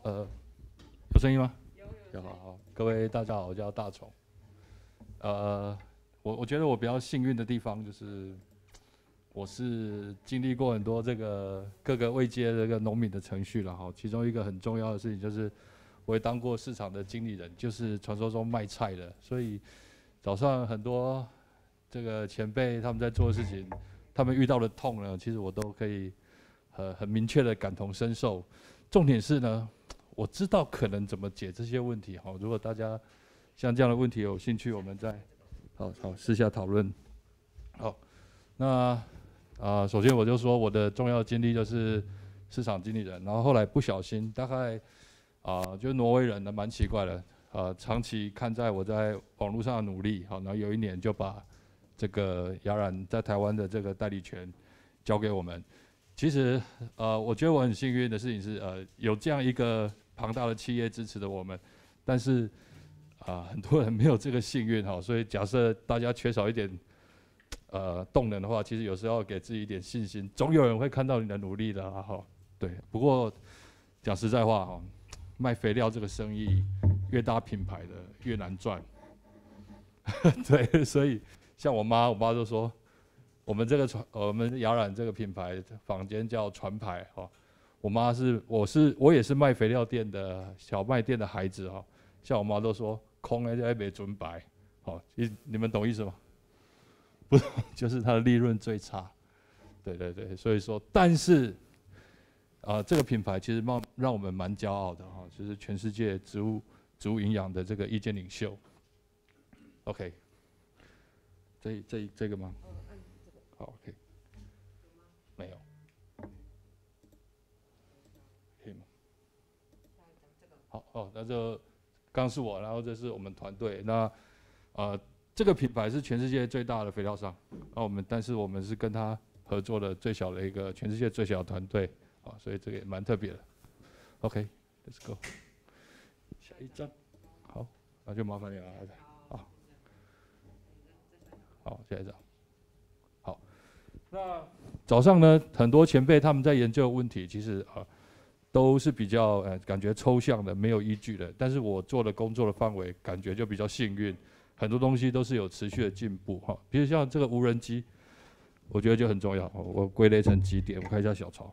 有声音吗？ 有。 好，各位大家好，我叫大虫。我觉得我比较幸运的地方就是，我是经历过很多这个各个位阶的这个农民的程序了哈。其中一个很重要的事情就是，我也当过市场的经理人，就是传说中卖菜的。所以早上很多这个前辈他们在做的事情，他们遇到的痛呢，其实我都可以很明确的感同身受。重点是呢，我知道可能怎么解这些问题哈。如果大家像这样的问题有兴趣，我们再好私下讨论。好，那首先我就说我的重要经历就是市场经理人，然后后来不小心大概就是挪威人呢蛮奇怪的，长期看在我在网络上的努力，好，然后有一年就把这个雅染在台湾的这个代理权交给我们。其实我觉得我很幸运的事情是有这样一个庞大的企业支持的我们，但是很多人没有这个幸运哈，所以假设大家缺少一点动能的话，其实有时候要给自己一点信心，总有人会看到你的努力的哈。对，不过讲实在话哈，卖肥料这个生意越大品牌的越难赚。对，所以像我妈就说，我们雅染这个品牌坊间叫船牌哈。我也是卖肥料店的小卖店的孩子哈。像我妈都说空的在没准白，好，你们懂意思吗？不，就是它的利润最差。对，所以说，但是这个品牌其实让我们蛮骄傲的哈，就是全世界植物营养的这个意见领袖。OK， 这个吗？好 ，OK， 没有，可以吗？好，那就刚是我，然后这是我们团队。那这个品牌是全世界最大的肥料商，但是我们是跟他合作的最小的一个全世界最小的团队，所以这个也蛮特别的。OK，Let's go， 下一张，好，那就麻烦你了，好，下一张。好，那早上呢，很多前辈他们在研究问题，其实都是比较感觉抽象的，没有依据的。但是我做的工作的范围，感觉就比较幸运，很多东西都是有持续的进步哈。比如像这个无人机，我觉得就很重要。我归类成几点，我看一下小抄。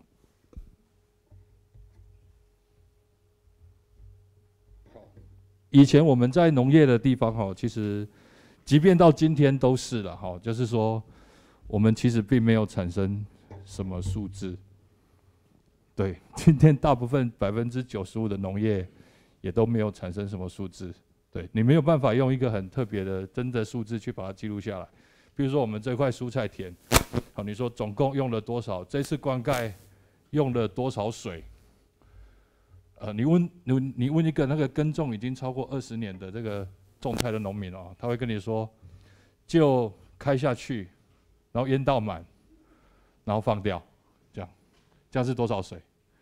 以前我们在农业的地方哈，其实即便到今天都是了哈，就是说我们其实并没有产生什么数字。对，今天大部分95%的农业也都没有产生什么数字。对，你没有办法用一个很特别的真的数字去把它记录下来。比如说我们这块蔬菜田，好，你说总共用了多少？这次灌溉用了多少水？你问一个那个耕种已经超过20年的这个种菜的农民哦，他会跟你说，就开下去，然后淹到满，然后放掉，这样是多少水？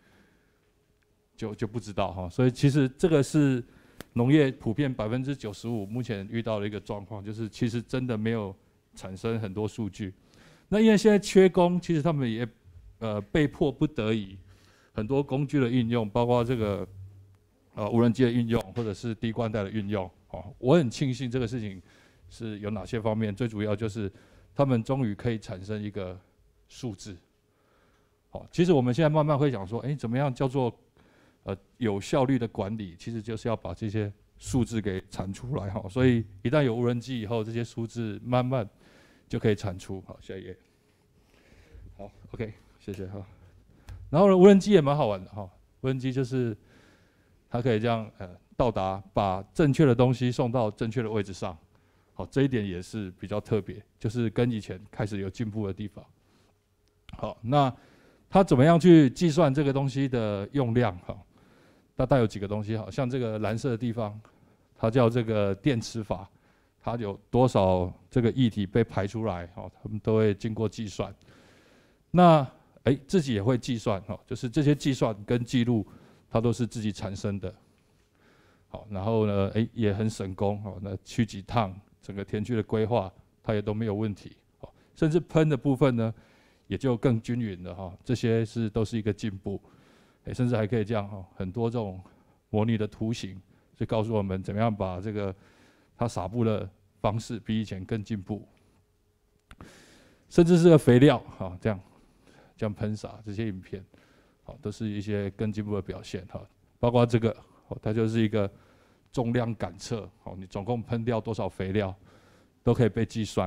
就不知道哈。所以其实这个是农业普遍95%目前遇到的一个状况，就是其实真的没有产生很多数据。那因为现在缺工，其实他们也被迫不得已，很多工具的运用，包括这个无人机的运用，或者是滴灌带的运用。我很庆幸这个事情是有哪些方面，最主要就是他们终于可以产生一个数字。其实我们现在慢慢会想说，怎么样叫做有效率的管理？其实就是要把这些数字给产出来哈。所以一旦有无人机以后，这些数字慢慢就可以产出。好，下一页。好 ，OK， 谢谢哈。然后呢，无人机也蛮好玩的哈。无人机就是它可以这样到达，把正确的东西送到正确的位置上。好，这一点也是比较特别，就是跟以前开始有进步的地方。好，那它怎么样去计算这个东西的用量？大概有几个东西，好像这个蓝色的地方，它叫这个电磁法，它有多少这个液体被排出来，他们都会经过计算。那自己也会计算，就是这些计算跟记录，它都是自己产生的。好，然后呢，也很省工，那去几趟，整个田区的规划，它也都没有问题。甚至喷的部分呢，也就更均匀了哈。这些都是一个进步，甚至还可以这样哈，很多这种模拟的图形，就告诉我们怎么样把这个它撒布的方式比以前更进步，甚至是个肥料啊，这样喷洒这些影片，好，都是一些更进步的表现哈。包括这个，它就是一个重量感测，好，你总共喷掉多少肥料，都可以被计算。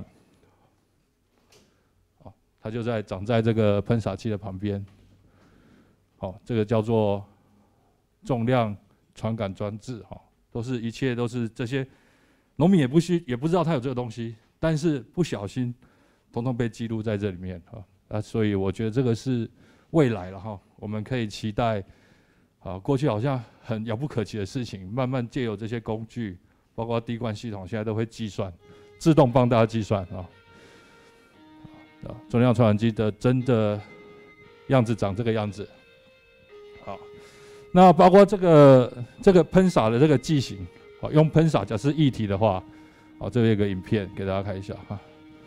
好，它就长在这个喷洒器的旁边。好，这个叫做重量传感装置，哈，一切都是这些农民也不知道他有这个东西，但是不小心，统统被记录在这里面啊，所以我觉得这个是未来了哈，我们可以期待，啊，过去好像很遥不可及的事情，慢慢借由这些工具，包括滴灌系统，现在都会计算，自动帮大家计算啊，重量传感机的真的样子长这个样子。好，那包括这个喷洒的这个剂型，好，用喷洒假设液体的话，好，这边有个影片给大家看一下哈。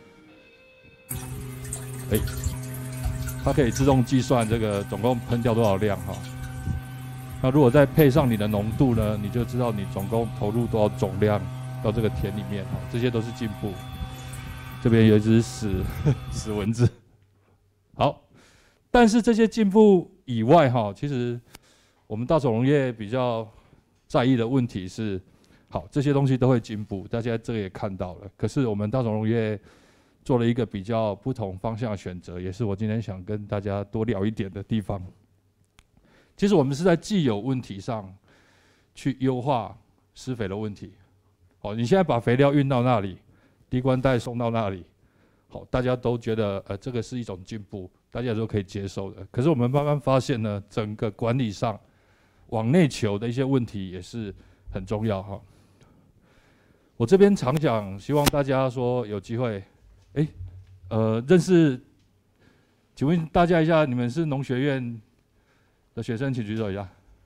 它可以自动计算这个总共喷掉多少量哈。那如果再配上你的浓度呢，你就知道你总共投入多少总量到这个田里面哈，这些都是进步。这边有一只死蚊子。好，但是这些进步以外哈，其实我们大种农业比较在意的问题是，好，这些东西都会进步，大家这个也看到了。可是我们大种农业做了一个比较不同方向的选择，也是我今天想跟大家多聊一点的地方。其实我们是在既有问题上去优化施肥的问题。好，你现在把肥料运到那里，滴灌带送到那里，好，大家都觉得这个是一种进步，大家都可以接受的。可是我们慢慢发现呢，整个管理上往内求的一些问题也是很重要哈。我这边常讲，希望大家说有机会，认识，请问大家一下，你们是农学院的学生，请举手一下。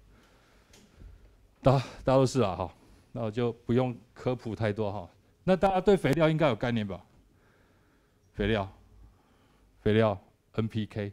大家都是啊，哈，那我就不用科普太多哈。那大家对肥料应该有概念吧？肥料 ，NPK。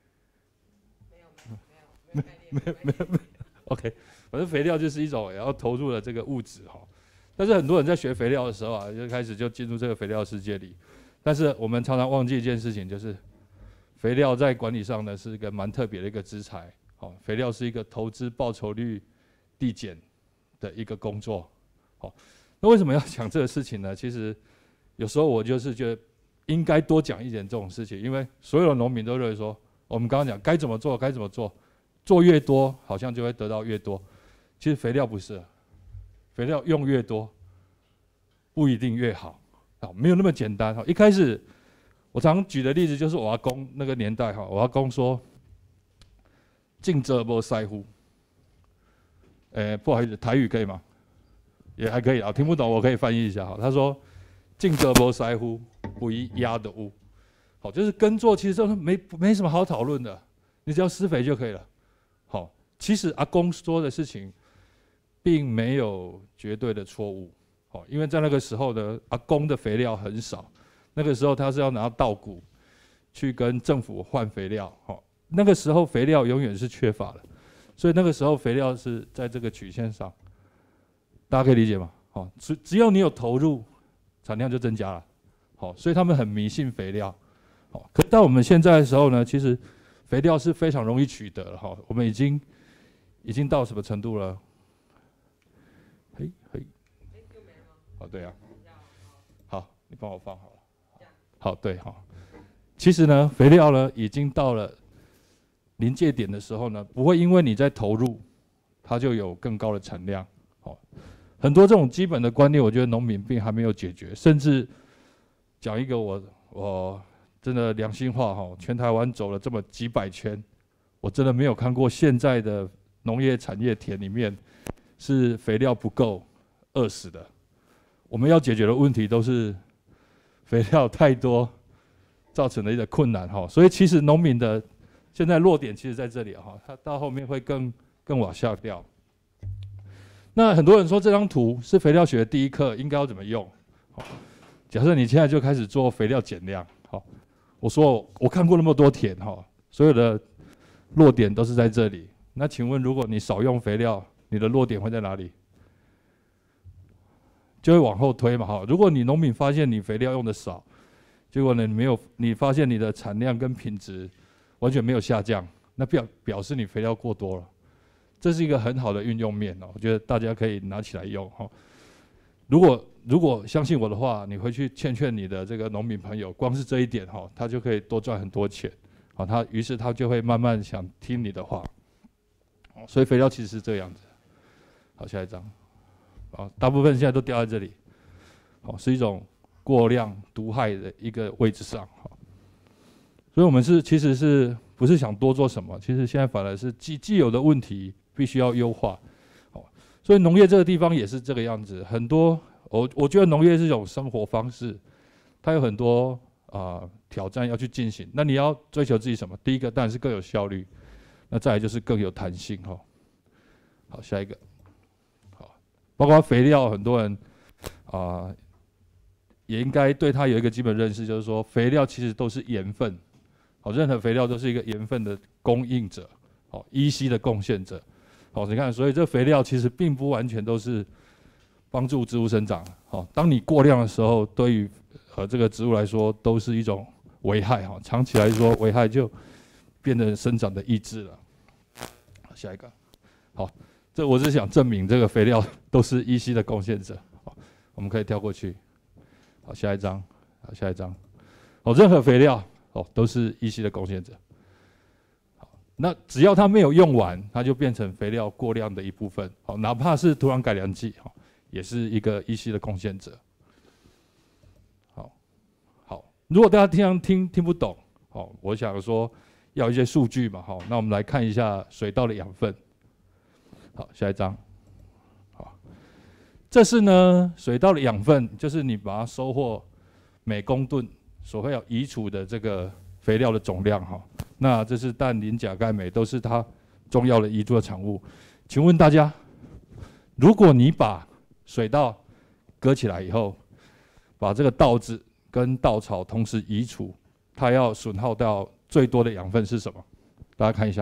没有 ，OK， 反正肥料就是一种也要投入的这个物质哈。但是很多人在学肥料的时候啊，就开始就进入这个肥料世界里。但是我们常常忘记一件事情，就是肥料在管理上呢是一个蛮特别的一个资产。好，肥料是一个投资报酬率递减的一个工作。好，那为什么要讲这个事情呢？其实有时候我就是觉得应该多讲一点这种事情，因为所有的农民都认为说，我们刚刚讲该怎么做，做越多好像就会得到越多。其实肥料不是，肥料用越多不一定越好，好，没有那么简单。一开始我常举的例子就是我阿公那个年代哈，我阿公说，尽责不在乎。不好意思，台语可以吗？也还可以啊，听不懂我可以翻译一下哈。他说，尽责不在乎，不宜压的污。好，就是耕作其实就是没什么好讨论的，你只要施肥就可以了。好，其实阿公说的事情，并没有绝对的错误。好，因为在那个时候呢，阿公的肥料很少，那个时候他是要拿稻谷去跟政府换肥料。好，那个时候肥料永远是缺乏的，所以那个时候肥料是在这个曲线上，大家可以理解吗？好，只要你有投入，产量就增加了。好，所以他们很迷信肥料。好，可到我们现在的时候呢，其实肥料是非常容易取得了哈。我们已经到什么程度了？哦，对啊，好，你帮我放好了。好，对，好。其实呢，肥料呢已经到了临界点的时候呢，不会因为你在投入，它就有更高的产量。好，很多这种基本的观念，我觉得农民并还没有解决。甚至讲一个我真的良心话哈，全台湾走了这么几百圈，我真的没有看过现在的农业产业田里面是肥料不够饿死的。我们要解决的问题都是肥料太多造成的一个困难哈，所以其实农民的现在弱点其实在这里哈，它到后面会更往下掉。那很多人说这张图是肥料学的第一课，应该要怎么用？假设你现在就开始做肥料减量，好，我说我看过那么多田哈，所有的弱点都是在这里。那请问，如果你少用肥料， 你的弱点会在哪里？就会往后推嘛，哈。如果你农民发现你肥料用的少，结果呢你发现你的产量跟品质完全没有下降，那表示你肥料过多了，这是一个很好的运用面哦，我觉得大家可以拿起来用哈。如果相信我的话，你回去劝你的这个农民朋友，光是这一点哈，他就可以多赚很多钱，好，于是他就会慢慢想听你的话，所以肥料其实是这样子。好，下一张，好，大部分现在都掉在这里，好，是一种过量毒害的一个位置上，好，所以我们其实是不是想多做什么？其实现在反而是既有的问题必须要优化，好，所以农业这个地方也是这个样子，很多。我觉得农业是一种生活方式，它有很多挑战要去进行。那你要追求自己什么？第一个当然是更有效率，那再来就是更有弹性哈。好，下一个，好，包括肥料，很多人也应该对它有一个基本认识，就是说肥料其实都是盐分，好，任何肥料都是一个盐分的供应者，好，EC 的贡献者，好，你看，所以这肥料其实并不完全都是帮助植物生长，好，当你过量的时候，对于这个植物来说都是一种危害，哈，长期来说危害就变成生长的抑制了。下一个，好，这我是想证明这个肥料都是EC的贡献者，好，我们可以跳过去，好，下一张，好，下一张，好，任何肥料都是EC的贡献者，好，那只要它没有用完，它就变成肥料过量的一部分，好，哪怕是土壤改良剂，好，也是一个EC的贡献者。好，如果大家听不懂，好，我想说要一些数据嘛，好，那我们来看一下水稻的养分。好，下一张。好，这是呢水稻的养分，就是你把它收获每公吨所会要移除的这个肥料的总量哈。那这是氮、磷、钾、钙、镁，都是它重要的移除的产物。请问大家，如果你把水稻割起来以后，把这个稻子跟稻草同时移除，它要损耗到最多的养分是什么？大家看一下，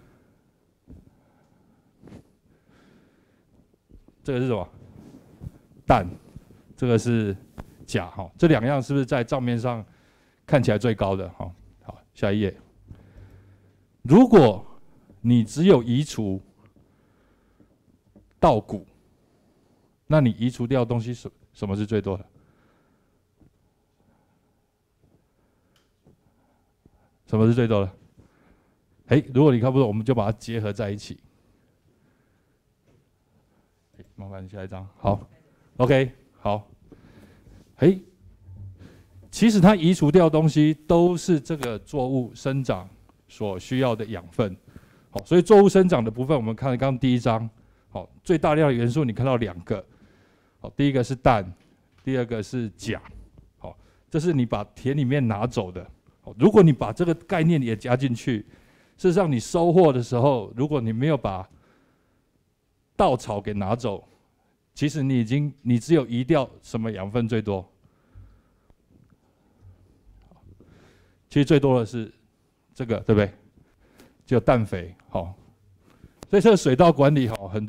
这个是什么？氮，这个是钾哈。这两样是不是在账面上看起来最高的？哈，好，下一页。如果你只有移除稻谷，那你移除掉的东西什么是最多的？什么是最多的？如果你看不懂，我们就把它结合在一起。麻烦下一张。好 ，OK， 好。其实它移除掉的东西都是这个作物生长所需要的养分。好，所以作物生长的部分，我们看刚刚第一章，好，最大量的元素你看到2个。好，第一个是氮，第二个是钾。好，这是你把田里面拿走的。好，如果你把这个概念也加进去，事实上你收获的时候，如果你没有把稻草给拿走，其实你只有移掉什么养分最多？其实最多的是这个，对不对？就氮肥。好，所以这个水稻管理很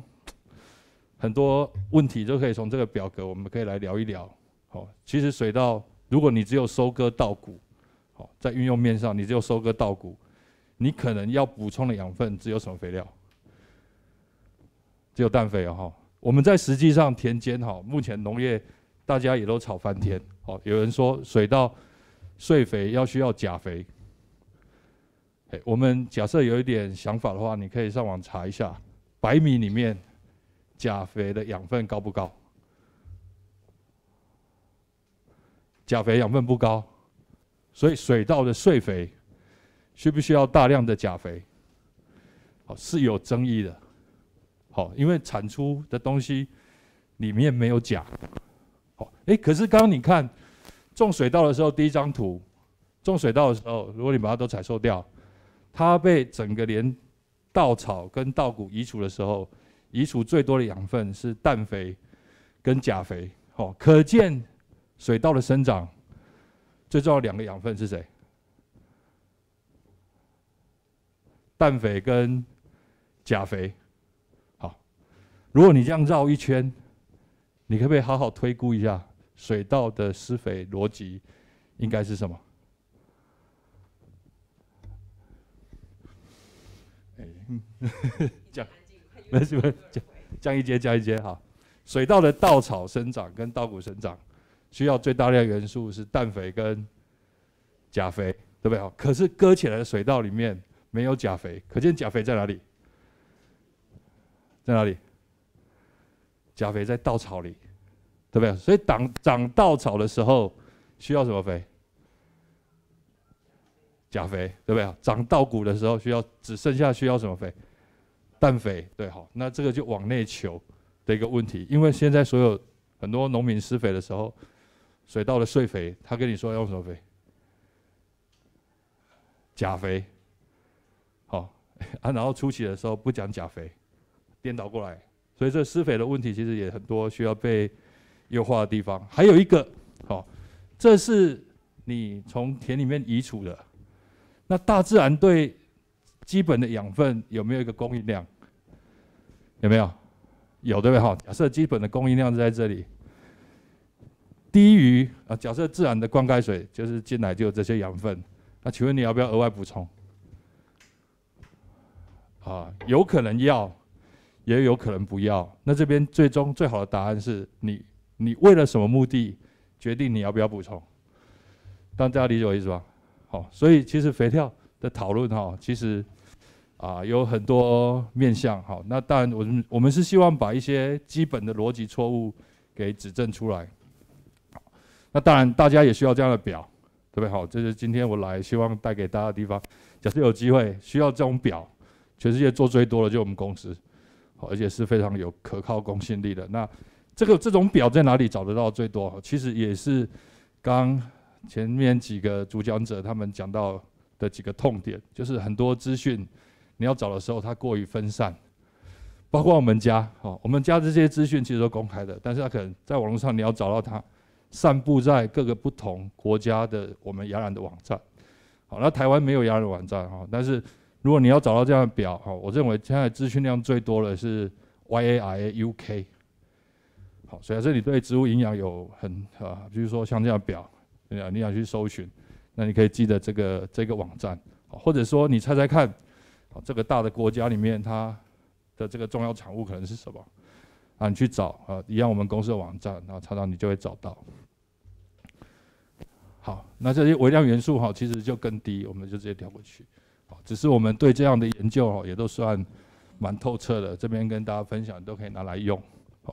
多问题都可以从这个表格我们可以来聊一聊。好，其实水稻如果你只有收割稻谷，好，在运用面上你只有收割稻谷，你可能要补充的养分只有什么肥料？只有氮肥哦。我们在实际上田间目前农业大家也都吵翻天。有人说水稻穗肥需要钾肥。我们假设有一点想法的话，你可以上网查一下，100米里面钾肥的养分高不高？钾肥养分不高，所以水稻的穗肥需不需要大量的钾肥？是有争议的。因为产出的东西里面没有钾。可是刚刚你看种水稻的时候，第一张图，种水稻的时候，如果你把它都采收掉，它被整个连稻草跟稻谷移除的时候，移除最多的养分是氮肥跟钾肥。可见水稻的生长最重要的2个养分是谁？氮肥跟钾肥。好， 如果你这样绕一圈，你可不可以好好推估一下水稻的施肥逻辑应该是什么？降，没事没事，降一阶降一阶哈。水稻的稻草生长跟稻谷生长需要最大量元素是氮肥跟钾肥，对不对？可是割起来的水稻里面没有钾肥，可见钾肥在哪里？在哪里？钾肥在稻草里，对不对？所以长稻草的时候需要什么肥？钾肥，对不对？长稻谷的时候只剩下需要什么肥？氮肥，对，好，那这个就往内求的一个问题，因为现在很多农民施肥的时候，水稻的碎肥，他跟你说要用什么肥？钾肥，好啊，然后初期的时候不讲钾肥，颠倒过来，所以这施肥的问题其实也很多需要被优化的地方。还有一个，好，这是你从田里面移除的。那大自然对基本的养分有没有一个供应量？有没有？有，对不对？哈，假设基本的供应量是在这里，低于假设自然的灌溉水就是进来就有这些养分，那请问你要不要额外补充？有可能要，也有可能不要。那这边最终最好的答案是你为了什么目的决定你要不要补充？大家理解我意思吧？好，所以其实肥料的讨论其实有很多面向。好，那当然我们是希望把一些基本的逻辑错误给指正出来。那当然大家也需要这样的表，对不对？好，这是今天我来希望带给大家的地方。假设有机会需要这种表，全世界做最多的就我们公司，而且是非常有可靠公信力的。那这种表在哪里找得到最多？其实也是前面几个主讲者他们讲到的几个痛点，就是很多资讯你要找的时候它过于分散，包括我们家，我们家这些资讯其实都公开的，但是它可能在网络上你要找到它，散布在各个不同国家的我们雅兰的网站。好，那台湾没有雅兰的网站，但是如果你要找到这样的表，我认为现在资讯量最多的是 YARA UK。好，所以这里对植物营养有比如说像这样的表。你想去搜寻，那你可以记得这个网站，或者说你猜猜看，这个大的国家里面它的这个重要产物可能是什么？你去找一样我们公司的网站，然后查找你就会找到。好，那这些微量元素其实就更低，我们就直接跳过去。只是我们对这样的研究也都算蛮透彻的，这边跟大家分享都可以拿来用。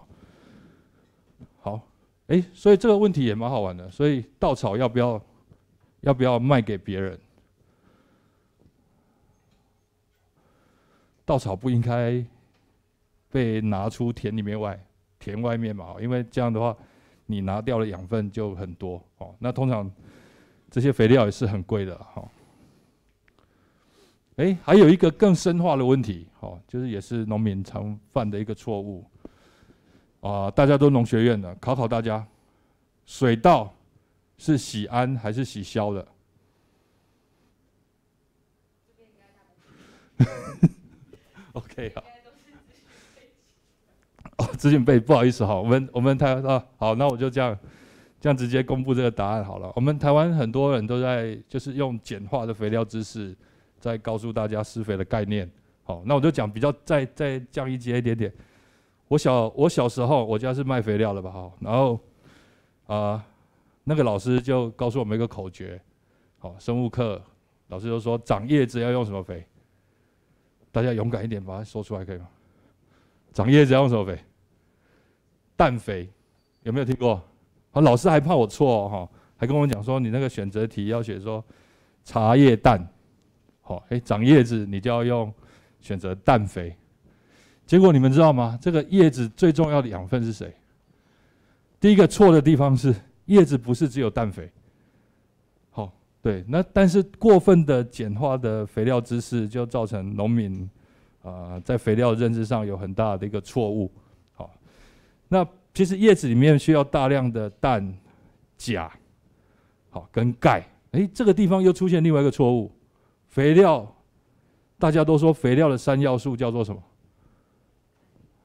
好。所以这个问题也蛮好玩的。所以稻草要不要卖给别人？稻草不应该被拿出田外面嘛，因为这样的话，你拿掉的养分就很多那通常这些肥料也是很贵的还有一个更深化的问题就是也是农民常犯的一个错误。大家都农学院的，考大家，水稻是喜氨还是喜硝的？OK 好。资讯背，不好意思我们台湾好，那我就这样直接公布这个答案好了。我们台湾很多人都在就是用简化的肥料知识，在告诉大家施肥的概念。好，那我就讲比较再降一阶一点点。我小时候，我家是卖肥料的吧，然后那个老师就告诉我们一个口诀，生物课老师就说长叶子要用什么肥？大家勇敢一点把它说出来可以吗？长叶子要用什么肥？氮肥，有没有听过？老师还怕我错还跟我讲说你那个选择题要写说茶叶氮，长叶子你就要用选择氮肥。结果你们知道吗？这个叶子最重要的养分是谁？第一个错的地方是叶子不是只有氮肥。对，那但是过分的简化的肥料知识就造成农民在肥料认知上有很大的一个错误。那其实叶子里面需要大量的氮、钾，跟钙。这个地方又出现另外一个错误。肥料大家都说肥料的3要素叫做什么？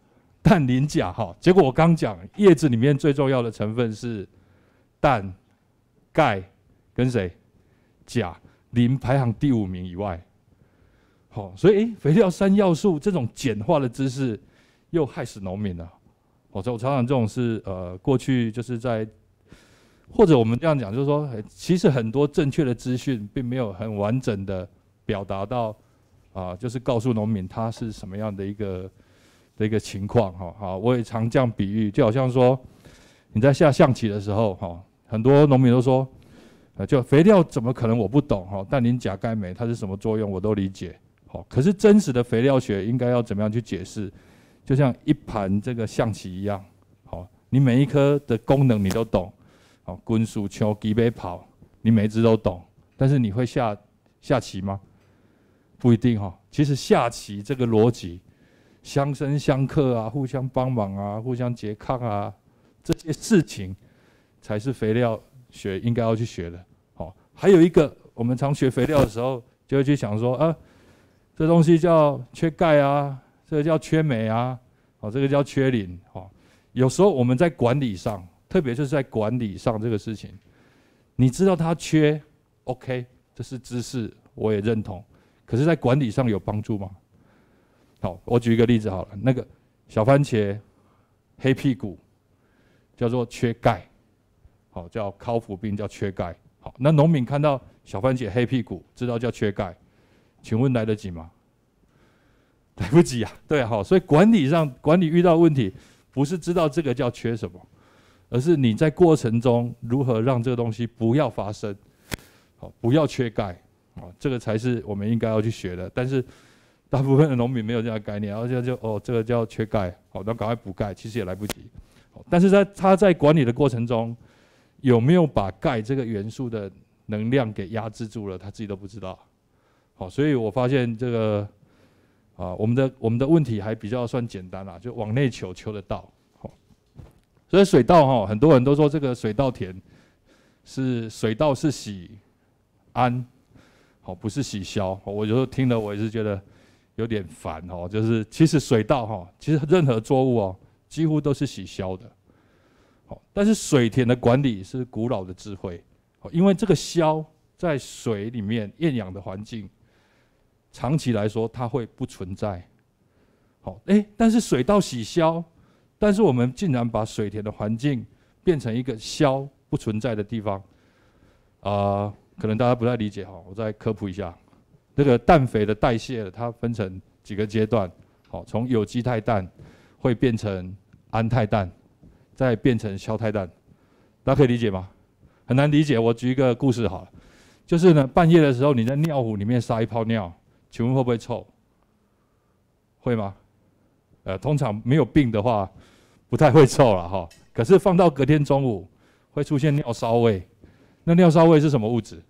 氮、磷、钾，哈，结果我刚讲叶子里面最重要的成分是氮、钙跟谁？钾，磷排行第5名以外。好，所以肥料3要素这种简化的知识又害死农民了。我常常这种是过去就是在，或者我们这样讲，就是说，其实很多正确的资讯并没有很完整的表达到就是告诉农民他是什么样的一个情况哈。好，我也常这样比喻，就好像说你在下象棋的时候哈，很多农民都说，就肥料怎么可能我不懂哈？氮、磷、钾、钙、镁它是什么作用我都理解。好，可是真实的肥料学应该要怎么样去解释？就像一盘这个象棋一样，好，你每一颗的功能你都懂，好，滚鼠球、击背跑，你每一只都懂，但是你会下棋吗？不一定哈。其实下棋这个逻辑，相生相克啊，互相帮忙啊，互相拮抗啊，这些事情才是肥料学应该要去学的。好，还有一个，我们常学肥料的时候，就会去想说这东西叫缺钙啊，这个叫缺镁啊，这个叫缺磷。有时候我们在管理上，特别是在管理上这个事情，你知道它缺 ，OK， 这是知识，我也认同。可是，在管理上有帮助吗？好，我举一个例子好了，那个小番茄黑屁股叫做缺钙，好，叫尻腹病，叫缺钙。好，那农民看到小番茄黑屁股，知道叫缺钙。请问来得及吗？来不及啊，对啊，好，所以管理遇到问题，不是知道这个叫缺什么，而是你在过程中如何让这个东西不要发生，好，不要缺钙，这个才是我们应该要去学的。但是大部分的农民没有这样的概念，然后这个叫缺钙，好，那赶快补钙，其实也来不及。但是他在管理的过程中，有没有把钙这个元素的能量给压制住了，他自己都不知道。好，所以我发现这个我们的问题还比较算简单啦，就往内求得到。好，所以水稻很多人都说这个水稻田水稻是洗氨，好，不是洗硝。我有时候听了我也是觉得有点烦就是其实水稻其实任何作物几乎都是洗硝的。好，但是水田的管理是古老的智慧，因为这个硝在水里面厌氧的环境。长期来说，它会不存在。好，但是水稻洗硝，但是我们竟然把水田的环境变成一个硝不存在的地方，可能大家不太理解我再科普一下。这个氮肥的代谢，它分成几个阶段。好，从有机态氮会变成氨态氮，再变成硝态氮，大家可以理解吗？很难理解，我举一个故事好了，就是呢，半夜的时候你在尿壶里面撒一泡尿。请问会不会臭？会吗？通常没有病的话，不太会臭了哈。可是放到隔天中午，会出现尿骚味。那尿骚味是什么物质？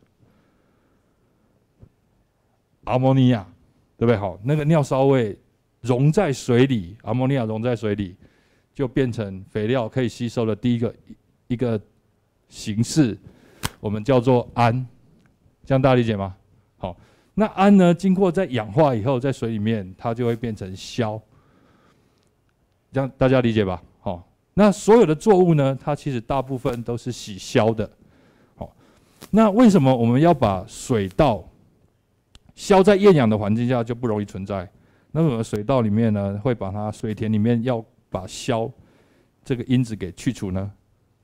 阿摩尼亚，对不对？好，那个尿骚味溶在水里，阿摩尼亚溶在水里，就变成肥料可以吸收的第一个形式，我们叫做氨。这样大家理解吗？好。那氨呢，经过在氧化以后，在水里面它就会变成硝，这样大家理解吧？好，那所有的作物呢，它其实大部分都是洗硝的。好，那为什么我们要把水稻硝在厌氧的环境下就不容易存在？那么水稻里面呢，会把它水田里面要把硝这个因子给去除呢？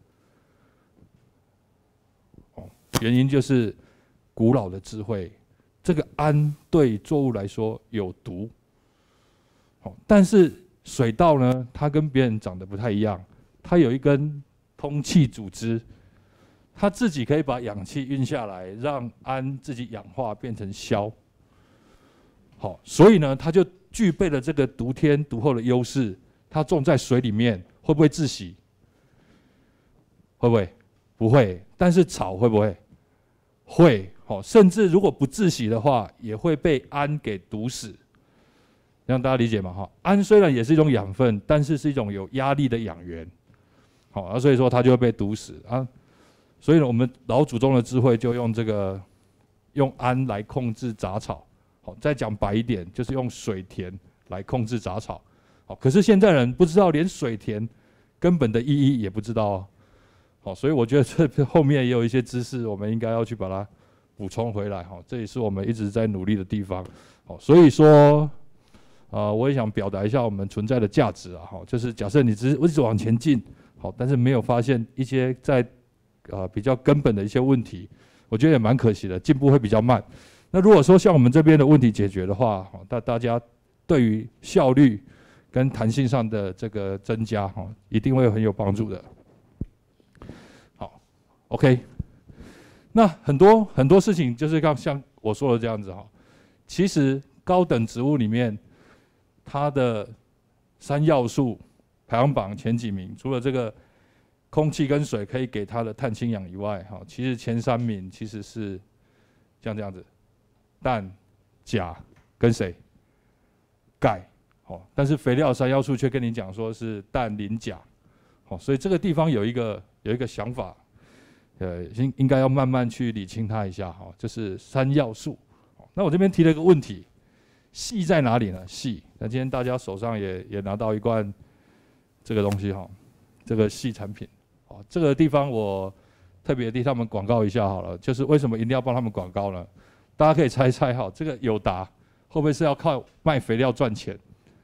原因就是古老的智慧。这个氨对作物来说有毒，但是水稻呢，它跟别人长得不太一样，它有一根通气组织，它自己可以把氧气运下来，让氨自己氧化变成硝。好，所以呢，它就具备了这个独天独厚的优势。它种在水里面，会不会窒息？会不会？不会。但是草会不会？会。甚至如果不窒息的话，也会被氨给毒死，让大家理解嘛？氨虽然也是一种养分，但是是一种有压力的氧源，所以说它就会被毒死啊。所以呢，我们老祖宗的智慧就用氨来控制杂草。再讲白一点，就是用水田来控制杂草。 好，可是现在人不知道连水田根本的意义也不知道哦。好，所以我觉得这后面也有一些知识，我们应该要去把它补充回来。哈，这也是我们一直在努力的地方。好，所以说，我也想表达一下我们存在的价值啊。哈，就是假设你一直往前进，好，但是没有发现一些在比较根本的一些问题，我觉得也蛮可惜的，进步会比较慢。那如果说像我们这边的问题解决的话，大家对于效率跟弹性上的这个增加，哈，一定会很有帮助的。好 ，OK， 那很多事情就是像我说的这样子哈，其实高等植物里面，它的3要素排行榜前几名，除了这个空气跟水可以给它的碳氢氧以外，哈，其实前3名其实是像这样子。氮、钾跟谁？钙，哦，但是肥料3要素却跟你讲说是氮、磷、钾，哦，所以这个地方有一个想法，应该要慢慢去理清它一下，哈，就是3要素。那我这边提了一个问题，硒在哪里呢？硒，那今天大家手上也拿到一罐这个东西哈，这个硒产品，哦，这个地方我特别替他们广告一下好了，就是为什么一定要帮他们广告呢？大家可以猜一猜哈，这个友达会不会是要靠卖肥料赚钱？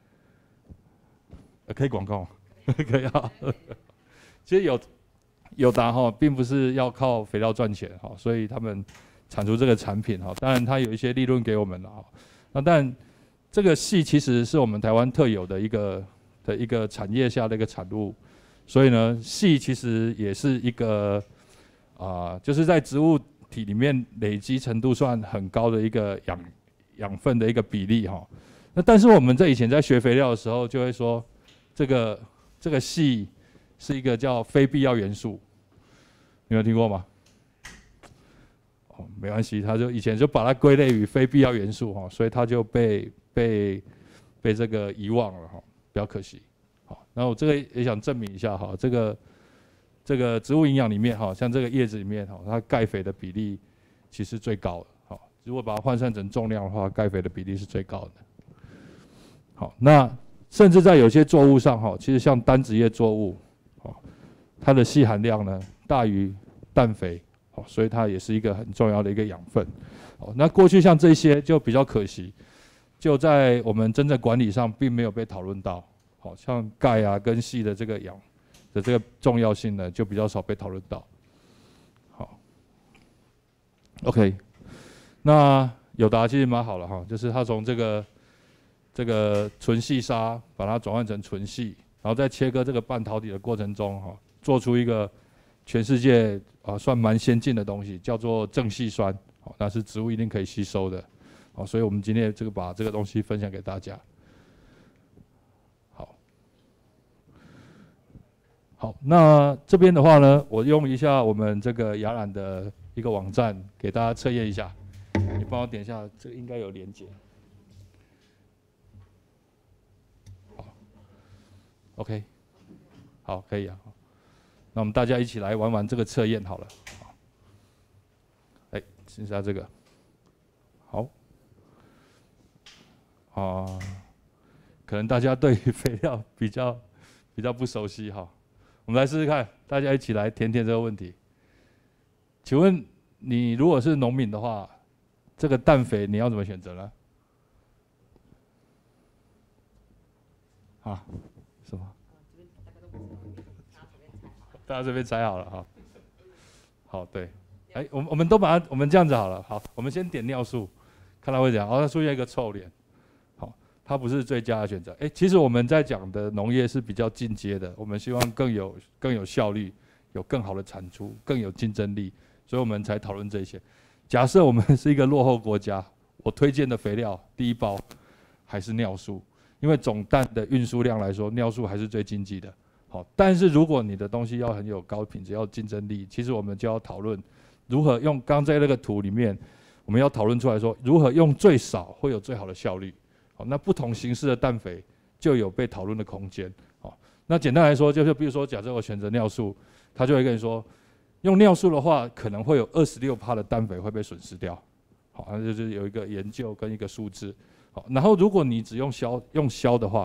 可以广告吗？可以啊。其实友达哈，并不是要靠肥料赚钱哈，所以他们产出这个产品哈，当然它有一些利润给我们了哈。那但这个硒其实是我们台湾特有的一个产业下的一个产物，所以呢，硒其实也是一个就是在植物体里面累积程度算很高的一个养分的一个比例哈。那但是我们以前在学肥料的时候就会说，这个硒是一个叫非必要元素，你有听过吗？哦，没关系，他就以前就把它归类于非必要元素哈，所以它就被这个遗忘了哈，比较可惜。好，那我这个也想证明一下哈，这个植物营养里面哈，像这个叶子里面哈，它钙肥的比例其实最高的。好，如果把它换算成重量的话，钙肥的比例是最高的。好，那甚至在有些作物上哈，其实像单子叶作物，它的硒含量呢大于氮肥，好，所以它也是一个很重要的一个养分。好，那过去像这些就比较可惜，就在我们真正管理上并没有被讨论到。好，像钙啊跟硒的这个这个重要性呢，就比较少被讨论到。好 ，OK， 那友达其实蛮好了哈，就是它从这个纯硒砂把它转换成纯硒，然后在切割这个半导体的过程中哈，做出一个全世界算蛮先进的东西，叫做正硒酸，好，那是植物一定可以吸收的，好，所以我们今天把这个东西分享给大家。好，那这边的话呢，我用一下我们这个雅朗的一个网站给大家测验一下，你帮我点一下，这个应该有连结。好 ，OK， 好，可以啊。那我们大家一起来玩玩这个测验好了。好，哎，试一下这个。好，可能大家对于肥料比较不熟悉哈。我们来试试看，大家一起来填填这个问题。请问你如果是农民的话，这个氮肥你要怎么选择呢？啊？什么？大家这边猜好了哈。好，对。哎，我们都把它，我们这样子好了。好，我们先点尿素，看它会怎样。它出现一个臭脸。它不是最佳的选择。其实我们在讲的农业是比较进阶的，我们希望更有效率，有更好的产出，更有竞争力，所以我们才讨论这些。假设我们是一个落后国家，我推荐的肥料第一包还是尿素，因为总氮的运输量来说，尿素还是最经济的。好，但是如果你的东西要很有高品质，要有竞争力，其实我们就要讨论如何用刚在那个图里面，我们要讨论出来说，如何用最少会有最好的效率。好，那不同形式的氮肥就有被讨论的空间。好，那简单来说，就是比如说，假设我选择尿素，他就会跟你说，用尿素的话，可能会有26%的氮肥会被损失掉。好，那就是有一个研究跟一个数字。好，然后如果你只用硝的话，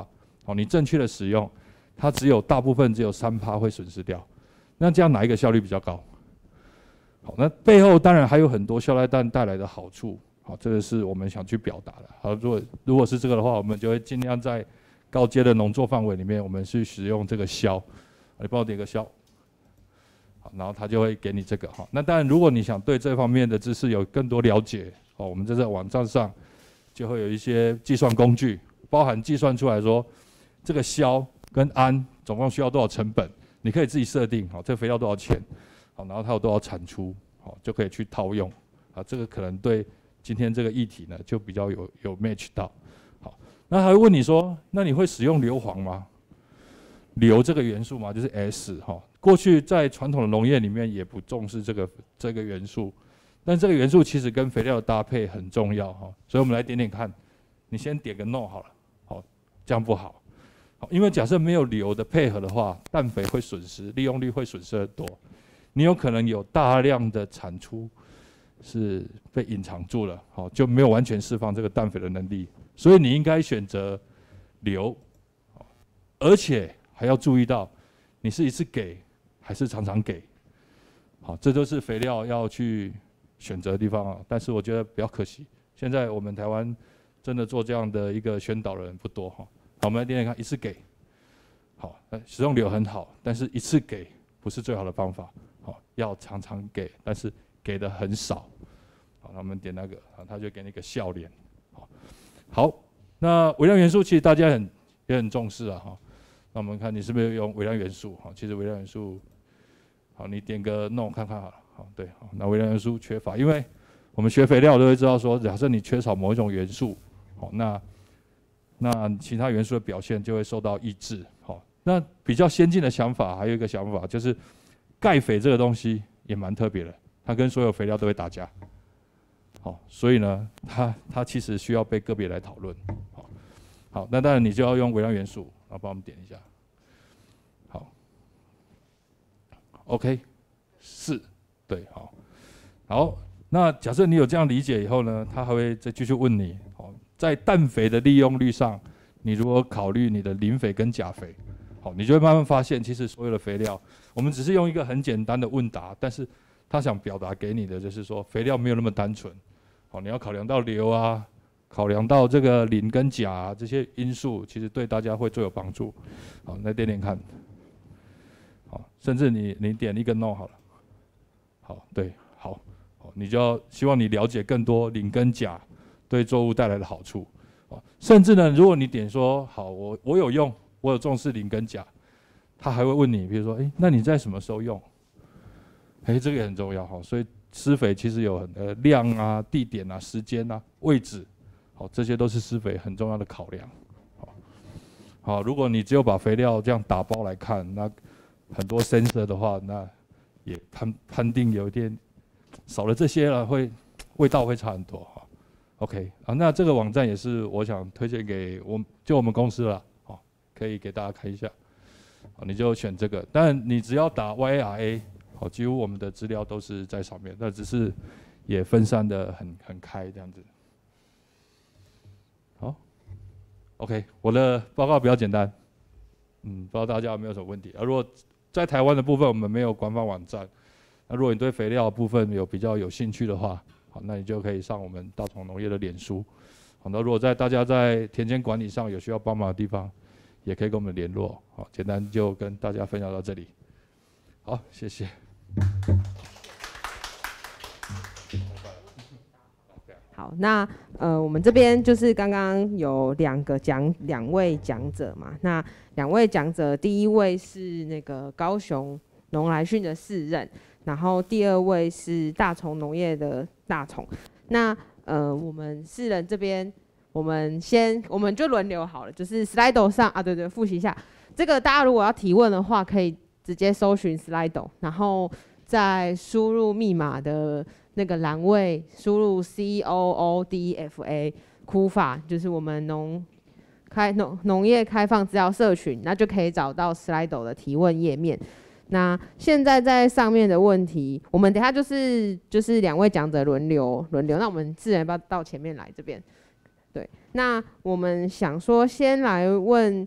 好，你正确的使用，它大部分只有3%会损失掉。那这样哪一个效率比较高？好，那背后当然还有很多效赖氮带来的好处。好，这个是我们想去表达的。好，如果是这个的话，我们就会尽量在高阶的农作范围里面，我们去使用这个硝。你帮我点个硝。好，然后它就会给你这个哈。那当然，如果你想对这方面的知识有更多了解，哦，我们在网站上就会有一些计算工具，包含计算出来说这个硝跟氨总共需要多少成本，你可以自己设定，好，这个肥料多少钱，好，然后它有多少产出，好，就可以去套用。啊，这个可能对今天这个议题呢就比较有 match 到。好，那还会问你说，那你会使用硫磺吗？硫这个元素嘛，就是 S 哈。过去在传统的农业里面也不重视这个元素，但这个元素其实跟肥料的搭配很重要哈。所以我们来点点看，你先点个 no 好了，好，这样不好。好，因为假设没有硫的配合的话，氮肥会损失，利用率会损失很多，你有可能有大量的产出是被隐藏住了，好，就没有完全释放这个氮肥的能力。所以你应该选择硫，而且还要注意到，你是一次给还是常常给，好，这都是肥料要去选择的地方啊。但是我觉得比较可惜，现在我们台湾真的做这样的一个宣导的人不多哈。好，我们来点点看，一次给，好，使用硫很好，但是一次给不是最好的方法，好，要常常给，但是给的很少。好，那我们点那个，啊，他就给你一个笑脸。好，那微量元素其实大家也很重视啊哈。那我们看你是不是用微量元素？好，其实微量元素，好，你点个 no 看看好了。好，对，好，那微量元素缺乏，因为我们学肥料都会知道说，假设你缺少某一种元素，好，那其他元素的表现就会受到抑制。好，那比较先进的想法，还有一个想法就是，钙肥这个东西也蛮特别的，它跟所有肥料都会打架。好，所以呢，它其实需要被个别来讨论。好，那当然你就要用微量元素，然后帮我们点一下。好 ，OK， 是，对，好，那假设你有这样理解以后呢，他还会再继续问你，好，在氮肥的利用率上，你如何考虑你的磷肥跟钾肥？好，你就会慢慢发现，其实所有的肥料，我们只是用一个很简单的问答，但是他想表达给你的就是说，肥料没有那么单纯。好，你要考量到硫啊。考量到这个磷跟钾啊这些因素，其实对大家会最有帮助。好，来点点看。好，甚至你点一个 no 好了。好，对，好，你就要希望你了解更多磷跟钾对作物带来的好处。甚至呢，如果你点说好，我有用，我有重视磷跟钾，他还会问你，比如说，那你在什么时候用？这个也很重要哈。所以施肥其实有量啊、地点啊、时间啊、位置。好，这些都是施肥很重要的考量。好，如果你只有把肥料这样打包来看，那很多 sensor 的话，那也判定有一点少了这些了，味道会差很多哈。OK， 啊，那这个网站也是我想推荐给我们公司了，好，可以给大家看一下。好，你就选这个，但你只要打 YARA， 好，几乎我们的资料都是在上面，那只是也分散的很开这样子。好 ，OK， 我的报告比较简单，不知道大家有没有什么问题？如果在台湾的部分我们没有官方网站，那如果你对肥料的部分比较有兴趣的话，好，那你就可以上我们大同农业的脸书。好，那如果大家在田间管理上有需要帮忙的地方，也可以跟我们联络。好，简单就跟大家分享到这里。好，谢谢。 好，那我们这边就是刚刚有两位讲者嘛，那两位讲者，第一位是那个高雄农来训的4任，然后第2位是大同农业的大同。那我们4人这边，我们就轮流好了，就是 Slido 上啊，对，复习一下。这个大家如果要提问的话，可以直接搜寻 Slido， 然后再输入密码的那个栏位，输入 COODFA 库法，就是我们农业开放资料社群，那就可以找到 Slido 的提问页面。那现在在上面的问题，我们等一下就是2位讲者轮流，那我们4人要不要到前面来这边？对，那我们想说先来问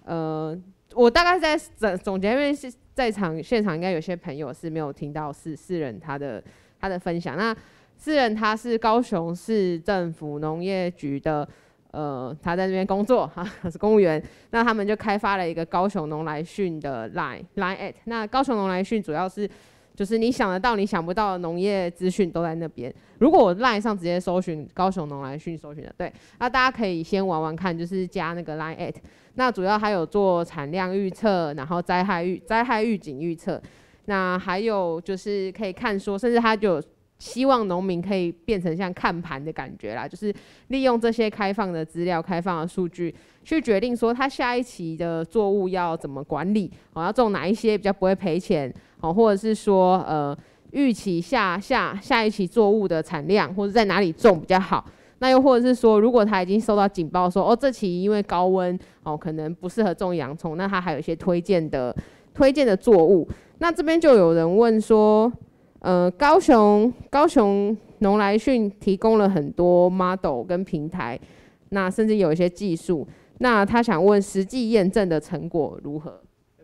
我大概在总结，因为是在现场应该有些朋友是没有听到世人他的分享。那世人他是高雄市政府农业局的，他在这边工作哈，他是公务员。那他们就开发了一个高雄农来讯的 Line@。那高雄农来讯主要是就是你想得到你想不到的农业资讯都在那边。如果我 Line 上直接搜寻高雄农来讯搜寻的，对，那大家可以先玩玩看，就是加那个 Line@。那主要还有做产量预测，然后灾害预警预测，那还有就是可以看说，甚至他就有希望农民可以变成像看盘的感觉啦，就是利用这些开放的资料、开放的数据，去决定说他下一期的作物要怎么管理，要种哪一些比较不会赔钱，或者是说预期下一期作物的产量，或者在哪里种比较好。那又或者是说，如果他已经收到警报说，这期因为高温可能不适合种洋葱，那他还有一些推荐的作物。那这边就有人问说，高雄农来讯提供了很多 model 跟平台，那甚至有一些技术，那他想问实际验证的成果如何？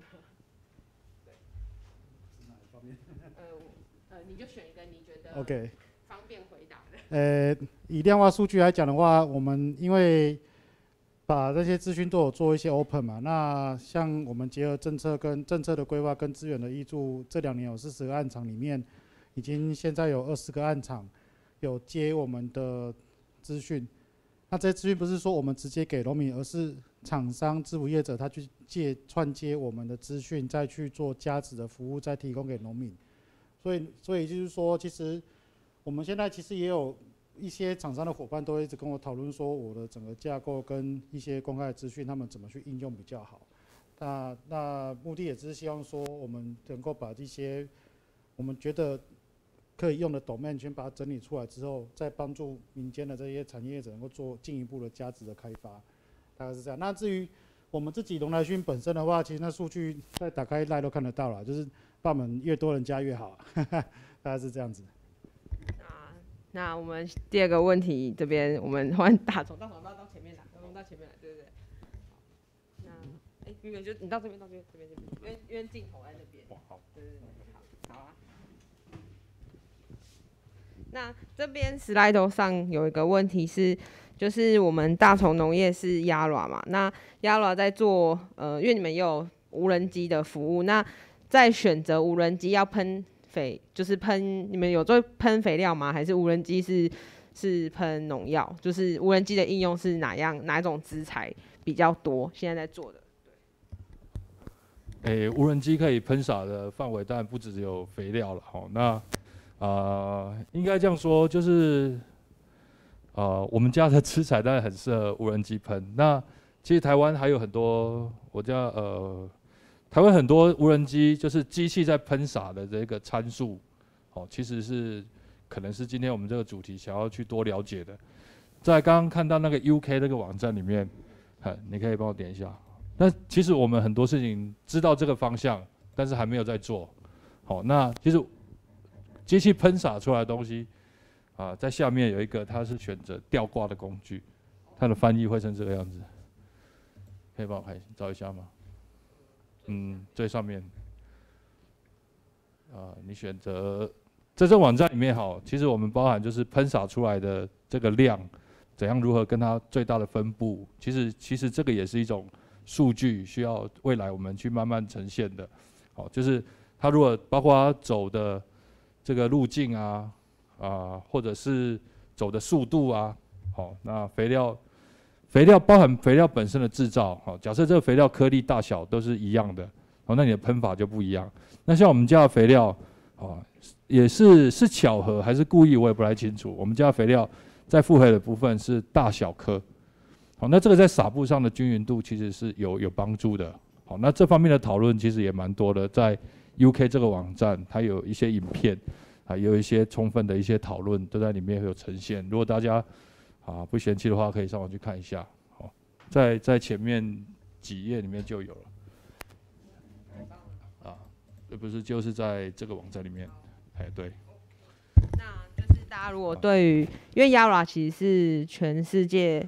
你就选一个你觉得 OK 方便回答的。 以量化数据来讲的话，我们因为把这些资讯都有做一些 open 嘛，那像我们结合政策的规划跟资源的挹注，这2年有40个案场里面，已经现在有20个案场有接我们的资讯。那这些资讯不是说我们直接给农民，而是厂商、支付业者他去串接我们的资讯，再去做加值的服务，再提供给农民。所以就是说，其实我们现在其实也有一些厂商的伙伴都会一直跟我讨论说，我的整个架构跟一些公开的资讯，他们怎么去应用比较好。那目的也只是希望说，我们能够把这些我们觉得可以用的 domain 先把它整理出来之后，再帮助民间的这些产业业者能够做进一步的价值的开发，大概是这样。那至于我们自己农来讯本身的话，其实那数据在打开 Line 都看得到了，就是把我们越多人加越好，大概是这样子。 那我们第二个问题这边，我们换大从到前面来，到前面来，对不对？那云远就你到这边，因为镜头在那边。好，对，好啊。那这边 slide 上有一个问题是，就是我们大从农业是 Yara 嘛，那 Yara 在做因为你们也有无人机的服务，那在选择无人机要喷就是你们有做喷肥料吗？还是无人机是喷农药？就是无人机的应用是哪一种资材比较多？现在在做的。 无人机可以喷洒的范围当然不只有肥料了，那应该这样说，就是我们家的资材当然很适合无人机喷。那其实台湾还有很多，台湾很多无人机就是机器在喷洒的这个参数，其实可能是今天我们这个主题想要去多了解的。在刚刚看到那个 UK 那个网站里面，你可以帮我点一下。那其实我们很多事情知道这个方向，但是还没有在做。那其实机器喷洒出来的东西，在下面有一个，它是选择吊挂的工具，它的翻译会成这个样子。可以帮我找一下吗？最上面，你选择在这网站里面其实我们包含就是喷洒出来的这个量，怎样如何跟它最大的分布，其实这个也是一种数据，需要未来我们去慢慢呈现的。就是它如果包括它走的这个路径或者是走的速度那肥料包含肥料本身的制造，假设这个肥料颗粒大小都是一样的，那你的喷法就不一样。那像我们家的肥料，也是巧合还是故意，我也不太清楚。我们家的肥料在复合的部分是大小颗，那这个在撒布上的均匀度其实是有帮助的。那这方面的讨论其实也蛮多的，在 UK 这个网站，它有一些影片，也有一些充分的一些讨论都在里面有呈现。如果大家不嫌弃的话，可以上网去看一下。在前面几页里面就有了。不是，就是在这个网站里面。对。 那就是大家如果对于，因为 Yara 其实是全世界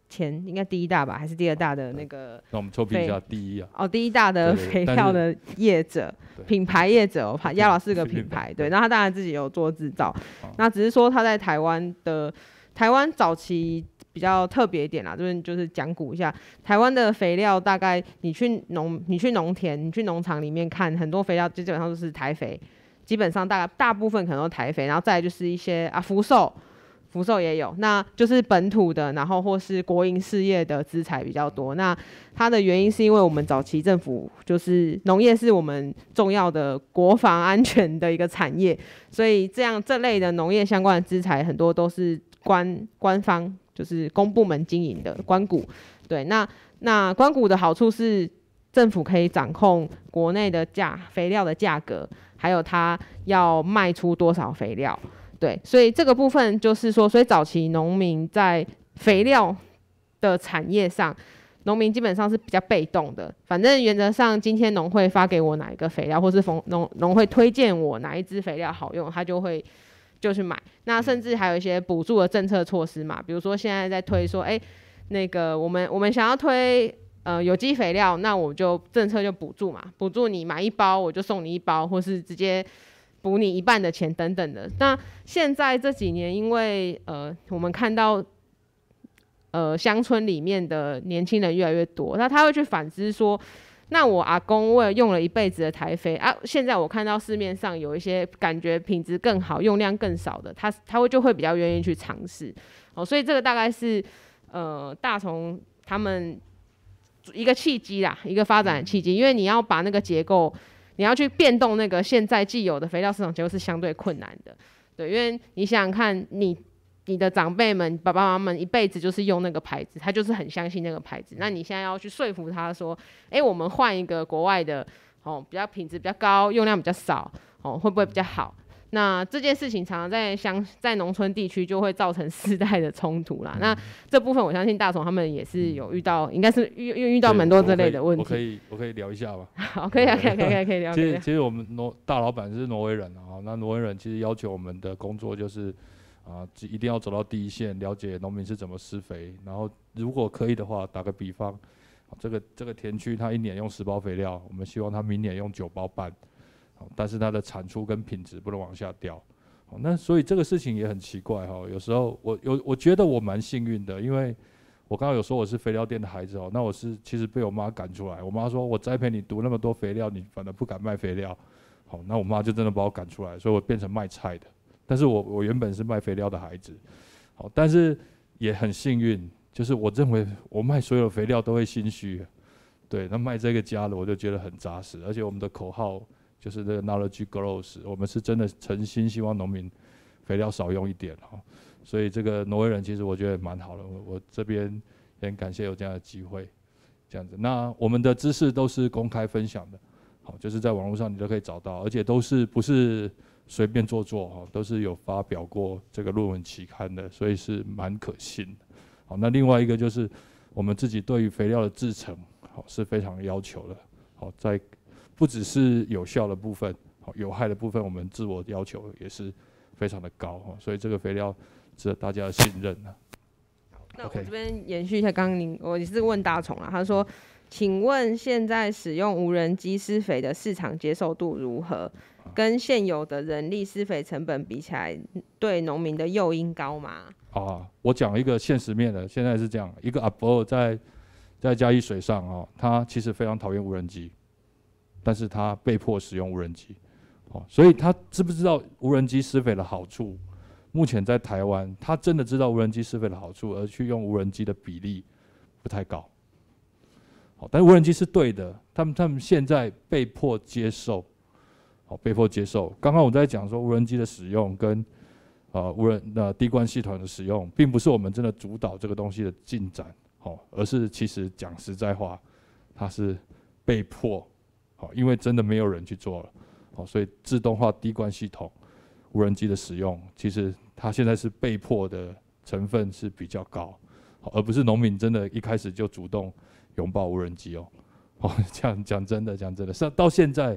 应该第1大吧，还是第2大的那个？ 那我们臭屁一下第1啊。 哦，第1大的肥料的业者，品牌业者，压老4个品牌，对，那他当然自己有做制造，那只是说他在台湾早期比较特别一点啦，这边就是讲古一下，台湾的肥料大概你去农田、你去农场里面看，很多肥料基本上都是台肥，基本上大部分可能都台肥，然后再来就是一些福寿也有，那就是本土的，然后或是国营事业的资材比较多。那它的原因是因为我们早期政府就是农业是我们重要的国防安全的一个产业，所以这类的农业相关的资材很多都是官方就是公部门经营的官股。对，那官股的好处是政府可以掌控国内的肥料的价格，还有它要卖出多少肥料。对，所以这个部分就是说，所以早期农民在肥料的产业上，农民基本上是比较被动的。反正原则上，今天农会发给我哪一个肥料，或是农会推荐我哪一支肥料好用，他就去买。那甚至还有一些补助的政策措施嘛，比如说现在在推说，那个我们想要推有机肥料，那我就政策就补助嘛，补助你买1包我就送你1包，或是直接补你1半的钱等等的。那现在这几年，因为我们看到乡村里面的年轻人越来越多，那他会去反思说，那我阿公为了用了一辈子的台肥啊，现在我看到市面上有一些感觉品质更好、用量更少的，他就会比较愿意去尝试。所以这个大概是大从他们一个契机啦，一个发展的契机，因为你要把那个结构。你要去变动那个现在既有的肥料市场结构是相对困难的，对，因为你想想看，你的长辈们、爸爸妈妈们一辈子就是用那个牌子，他就是很相信那个牌子。那你现在要去说服他说，我们换一个国外的，比较品质比较高、用量比较少，会不会比较好？那这件事情常常在农村地区就会造成世代的冲突啦。那这部分我相信大从他们也是有遇到，应该是遇到蛮多这类的问题。 我可以聊一下吧。 好，可以聊。 其实我们大老板是挪威人啊，那挪威人其实要求我们的工作就是一定要走到第一线，了解农民是怎么施肥，然后如果可以的话，打个比方，这个田区他1年用10包肥料，我们希望他明年用9包半。但是它的产出跟品质不能往下掉，那所以这个事情也很奇怪哈。有时候我觉得我蛮幸运的，因为我刚刚有说我是肥料店的孩子哦，那我是其实被我妈赶出来。我妈说我栽培你读那么多肥料，你反而不敢卖肥料，好，那我妈就真的把我赶出来，所以我变成卖菜的。但是我原本是卖肥料的孩子，好，但是也很幸运，就是我认为我卖所有的肥料都会心虚，对，那卖这个家的我就觉得很扎实，而且我们的口号。就是这个 knowledge grows， 我们是真的诚心希望农民肥料少用一点哈，所以这个挪威人其实我觉得蛮好的，我这边也很感谢有这样的机会，这样子。那我们的知识都是公开分享的，好，就是在网络上你都可以找到，而且不是随便做哈，都是有发表过这个论文期刊的，所以是蛮可信的。好，那另外一个就是我们自己对于肥料的制成，好是非常要求的，好在。不只是有效的部分，有害的部分，我们自我要求也是非常的高，所以这个肥料值得大家的信任。 那我这边延续一下，刚刚我也是问大从啊，他说，请问现在使用无人机施肥的市场接受度如何？跟现有的人力施肥成本比起来，对农民的诱因高吗？ 我讲一个现实面的，现在是这样，一个阿伯在嘉义水上他其实非常讨厌无人机。但是他被迫使用无人机，所以他知不知道无人机施肥的好处？目前在台湾，他真的知道无人机施肥的好处，而去用无人机的比例不太高。但是无人机是对的，他们现在被迫接受，被迫接受。刚刚我在讲说无人机的使用跟滴灌系统的使用，并不是我们真的主导这个东西的进展，而是其实讲实在话，它是被迫。因为真的没有人去做了，所以自动化滴灌系统、无人机的使用，其实它现在是被迫的成分是比较高，而不是农民真的一开始就主动拥抱无人机哦。讲真的，到现在，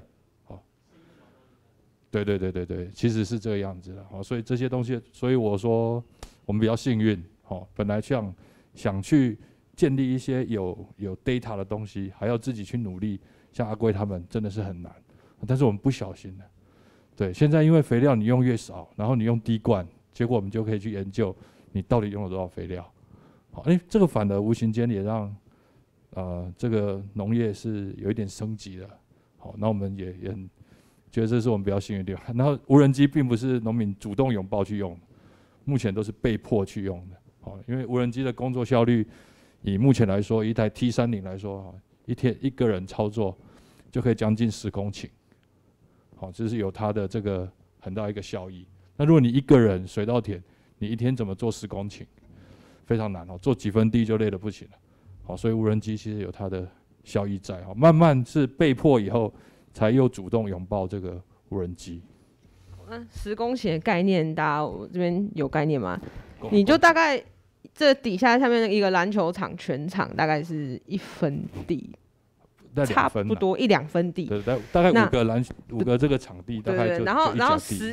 对，其实是这个样子的。所以这些东西，所以我说我们比较幸运，本来像想去建立一些有 data 的东西，还要自己去努力，像阿龟他们真的是很难。但是我们不小心了，对，现在因为肥料你用越少，然后你用滴灌，结果我们就可以去研究你到底用了多少肥料。好，这个反而无形间也让这个农业是有一点升级了。好，那我们也很觉得这是我们比较幸运的地方。然后无人机并不是农民主动拥抱去用的，目前都是被迫去用的。好，因为无人机的工作效率，以目前来说，一台 T30来说，一天一个人操作就可以将近10公顷。好，这是有它的这个很大一个效益。那如果你一个人水稻田，你一天怎么做10公顷？非常难哦，做几分地就累得不行了。好，所以无人机其实有它的效益在。好，慢慢是被迫以后，才又主动拥抱这个无人机。 10公顷的概念，大家这边有概念吗？你就大概这底下下面一个篮球场全场大概是1分地。差不多1-2分地， 对，大概5个这个场地，大概就对，然后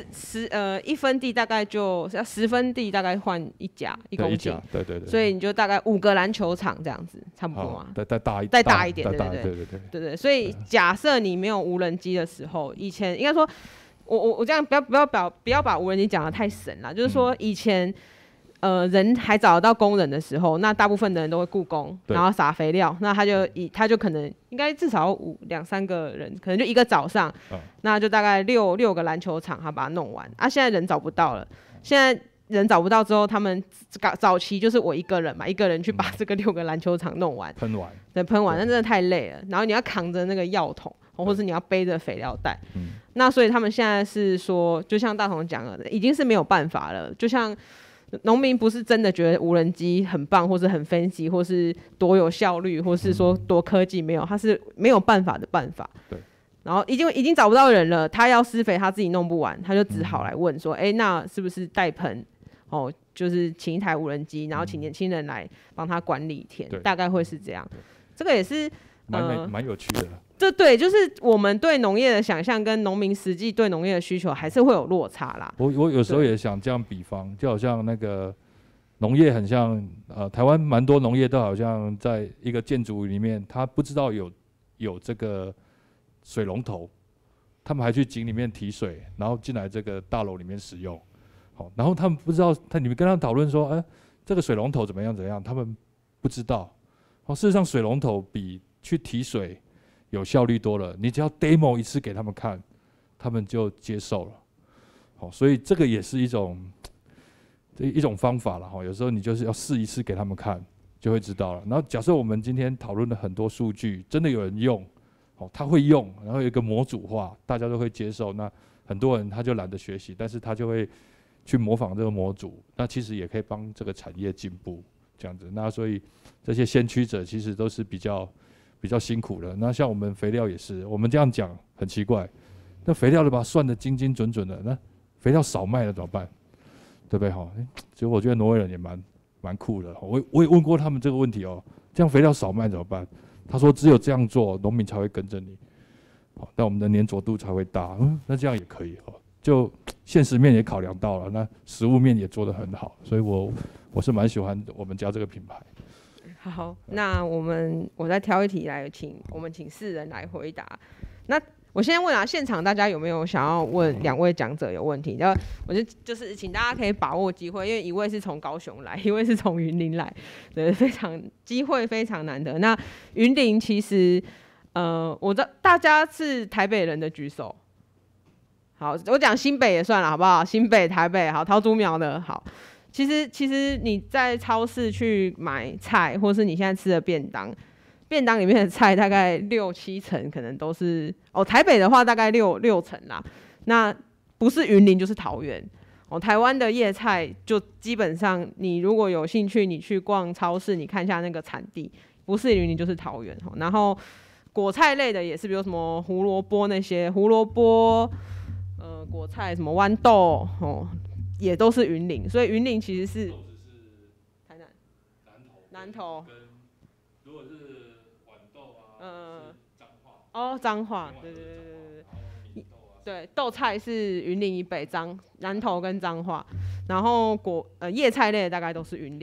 1分地大概就要10分地，大概换1甲1公顷， 对， 所以你就大概5个篮球场这样子，差不多嘛， 再大一点， 对，所以假设你没有无人机的时候，以前应该说，我这样不要把无人机讲得太神啦，就是说以前。人还找得到工人的时候，那大部分的人都会雇工，然后撒肥料，那他就可能应该至少2-3个人，可能就一个早上，那就大概六个篮球场，他把它弄完。现在人找不到了，现在人找不到之后，他们早期就是我一个人嘛，一个人去把这个6个篮球场弄完，喷完，那真的太累了。然后你要扛着那个药桶，或是你要背着肥料袋，那所以他们现在是说，就像大同讲的，已经是没有办法了，就像。农民不是真的觉得无人机很棒，或是很分析，或是多有效率，或是说多科技，没有，他是没有办法的办法。 对。 然后已经找不到人了，他要施肥他自己弄不完，他就只好来问说，那是不是带盆？哦，就是请一台无人机，然后请年轻人来帮他管理田，大概会是这样。这个也是蛮有趣的。 这对，就是我们对农业的想象跟农民实际对农业的需求还是会有落差啦。 我有时候也想这样比方，就好像那个农业很像台湾蛮多农业都好像在一个建筑里面，他不知道有这个水龙头，他们还去井里面提水，然后进来这个大楼里面使用。好，然后他们不知道，你们跟他讨论说，这个水龙头怎么样，他们不知道。事实上水龙头比去提水有效率多了，你只要 demo 一次给他们看，他们就接受了。好，所以这个也是一种方法了哈。有时候你就是要试一次给他们看，就会知道了。然后假设我们今天讨论了很多数据，真的有人用，他会用，然后有一个模组化，大家都会接受。那很多人他就懒得学习，但是他就会去模仿这个模组。那其实也可以帮这个产业进步这样子。那所以这些先驱者其实都是比较辛苦的。那像我们肥料也是，我们这样讲很奇怪，那肥料都把它算得精精准准的，那肥料少卖了怎么办？对不对哈？其实我觉得挪威人也蛮酷的。我也问过他们这个问题哦，这样肥料少卖怎么办？他说只有这样做，农民才会跟着你，那我们的粘着度才会大。那这样也可以哦，就现实面也考量到了，那实物面也做得很好，所以我是蛮喜欢我们家这个品牌。 好，那我再挑一题来请4人来回答。那我先问现场大家有没有想要问2位讲者有问题？然后我就是请大家可以把握机会，因为一位是从高雄来，一位是从云林来，对，机会非常难得。那云林其实我知道大家是台北人的举手。好，我讲新北也算了，好不好？新北、台北，好，桃竹苗的好。其实你在超市去买菜，或是你现在吃的便当里面的菜，大概6-7成可能都是台北的话大概6成啦。那不是云林就是桃园台湾的叶菜就基本上，你如果有兴趣，你去逛超市，你看一下那个产地，不是云林就是桃园。然后果菜类的也是，比如什么胡萝卜那些胡萝卜，果菜什么豌豆也都是云林，所以云林其实是台南、南投， 如果是豌豆彰化，对，豆菜是云林以北，南投跟彰化，然后叶菜类的大概都是云林。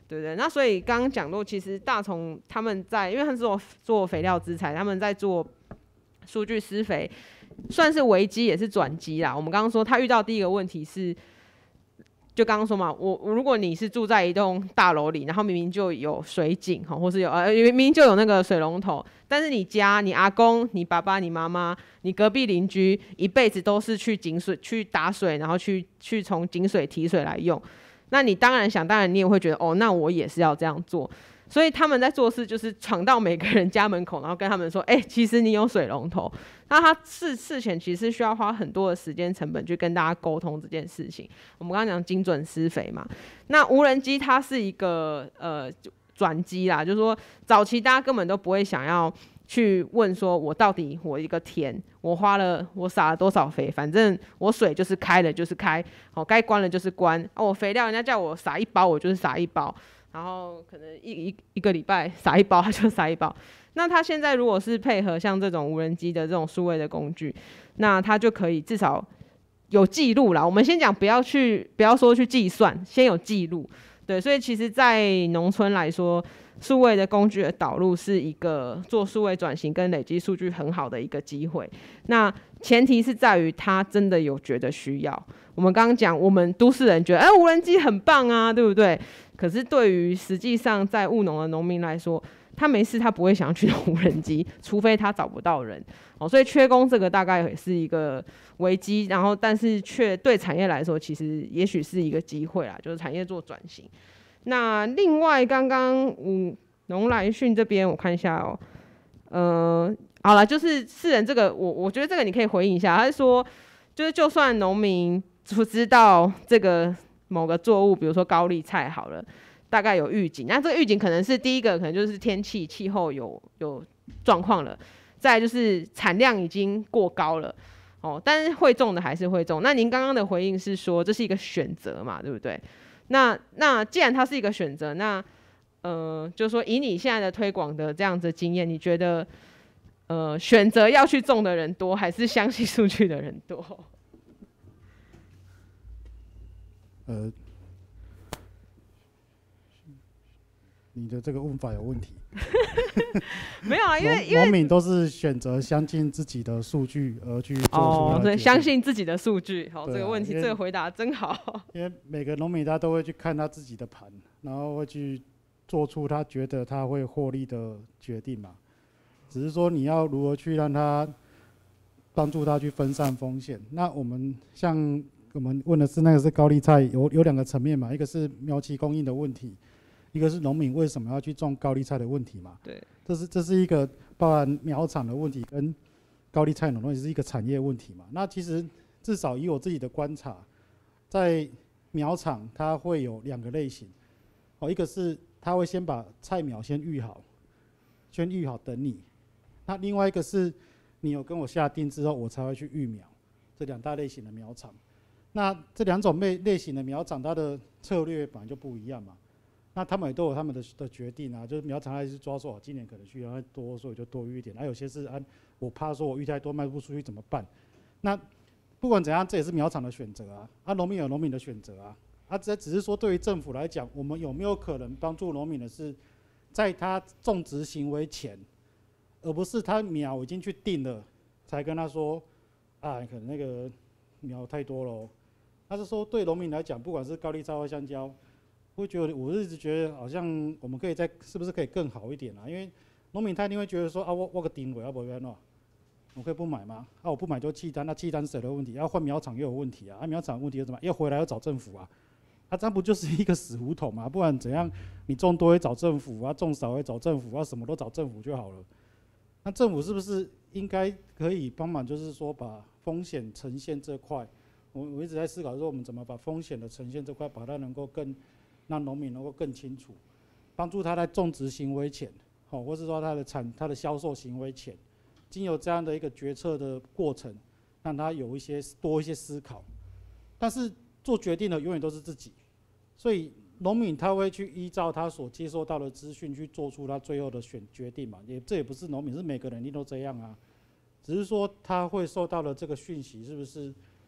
对不对？那所以刚刚讲过，其实大从他们在，因为他们做肥料资材，他们在做数据施肥，算是危机也是转机啦。我们刚刚说他遇到第一个问题是。就刚刚说嘛，如果你是住在一栋大楼里，然后明明就有水井或是明明就有那个水龙头，但是你家你阿公、你爸爸、你妈妈、你隔壁邻居一辈子都是去井水去打水，然后去从井水提水来用，那你当然你也会觉得那我也是要这样做。所以他们在做事就是闯到每个人家门口，然后跟他们说，其实你有水龙头。那他事前其实需要花很多的时间成本去跟大家沟通这件事情。我们刚刚讲精准施肥嘛，那无人机它是一个转机啦，就是说早期大家根本都不会想要去问说，我到底我一个田我撒了多少肥，反正我水就是开了就是开，该关了就是关，我肥料人家叫我撒一包我就是撒一包。然后可能一个礼拜撒一包，他就撒一包。那他现在如果是配合像这种无人机的这种数位的工具，那他就可以至少有记录啦。我们先讲不要说去计算，先有记录。对，所以其实在农村来说，数位的工具的导入是一个做数位转型跟累积数据很好的一个机会。那前提是在于他真的有觉得需要。我们刚刚讲，我们都市人觉得无人机很棒啊，对不对？可是对于实际上在务农的农民来说，他没事他不会想要去用无人机，除非他找不到人。所以缺工这个大概也是一个危机，然后但是却对产业来说，其实也许是一个机会啦，就是产业做转型。那另外刚刚农来讯这边我看一下好了，就是世人这个我觉得这个你可以回应一下，他是说就是就算农民知道这个某个作物，比如说高丽菜好了，大概有预警，那这个预警可能是第一个可能就是天气气候有状况了，再来就是产量已经过高了但是会种的还是会种。那您刚刚的回应是说这是一个选择嘛，对不对？那既然它是一个选择，那就是说以你现在的推广的这样子的经验，你觉得选择要去种的人多，还是相信数据的人多？ 你的这个问法有问题。 没有啊，因为农民都是选择相信自己的数据而去做出对，相信自己的数据。好，这个问题这个回答真好。 因为每个农民他都会去看他自己的盘，然后会去做出他觉得他会获利的决定嘛。只是说你要如何去让他帮助他去分散风险。那我们问的是那个是高丽菜，有两个层面嘛，一个是苗期供应的问题，一个是农民为什么要去种高丽菜的问题嘛。 对， 这是一个包含苗场的问题跟高丽菜农也是一个产业问题嘛。那其实至少以我自己的观察，在苗场它会有两个类型，一个是他会先把菜苗先育好等你，那另外一个是你有跟我下定之后，我才会去育苗，这两大类型的苗场。那这两种类型的苗场，它的策略本来就不一样嘛。那他们也都有他们的决定啊，就是苗场还是抓说，今年可能需要多，所以就多育一点。有些是我怕说我育太多卖不出去怎么办？那不管怎样，这也是苗场的选择啊。农民有农民的选择啊。这只是说对于政府来讲，我们有没有可能帮助农民的是，在他种植行为前，而不是他苗已经去定了，才跟他说可能那个苗太多了。他是说对农民来讲，不管是高丽菜或香蕉，我一直觉得好像我们可以是不是可以更好一点因为农民他一定会觉得说我个定位不要弄，我可以不买吗？我不买就弃单，那弃单谁的问题？要换苗场又有问题苗场问题又怎么？要回来要找政府这样不就是一个死胡同吗？不然怎样？你种多会找政府种少会找政府什么都找政府就好了。那政府是不是应该可以帮忙？就是说把风险呈现这块，我一直在思考说我们怎么把风险的呈现这块，把它能够让农民能够更清楚，帮助他在种植行为前，或是说他的销售行为前，经由这样的一个决策的过程，让他有多一些思考。但是做决定的永远都是自己，所以农民他会去依照他所接收到的资讯去做出他最后的决定嘛。这也不是农民，是每个人一定都这样只是说他会受到的这个讯息是不是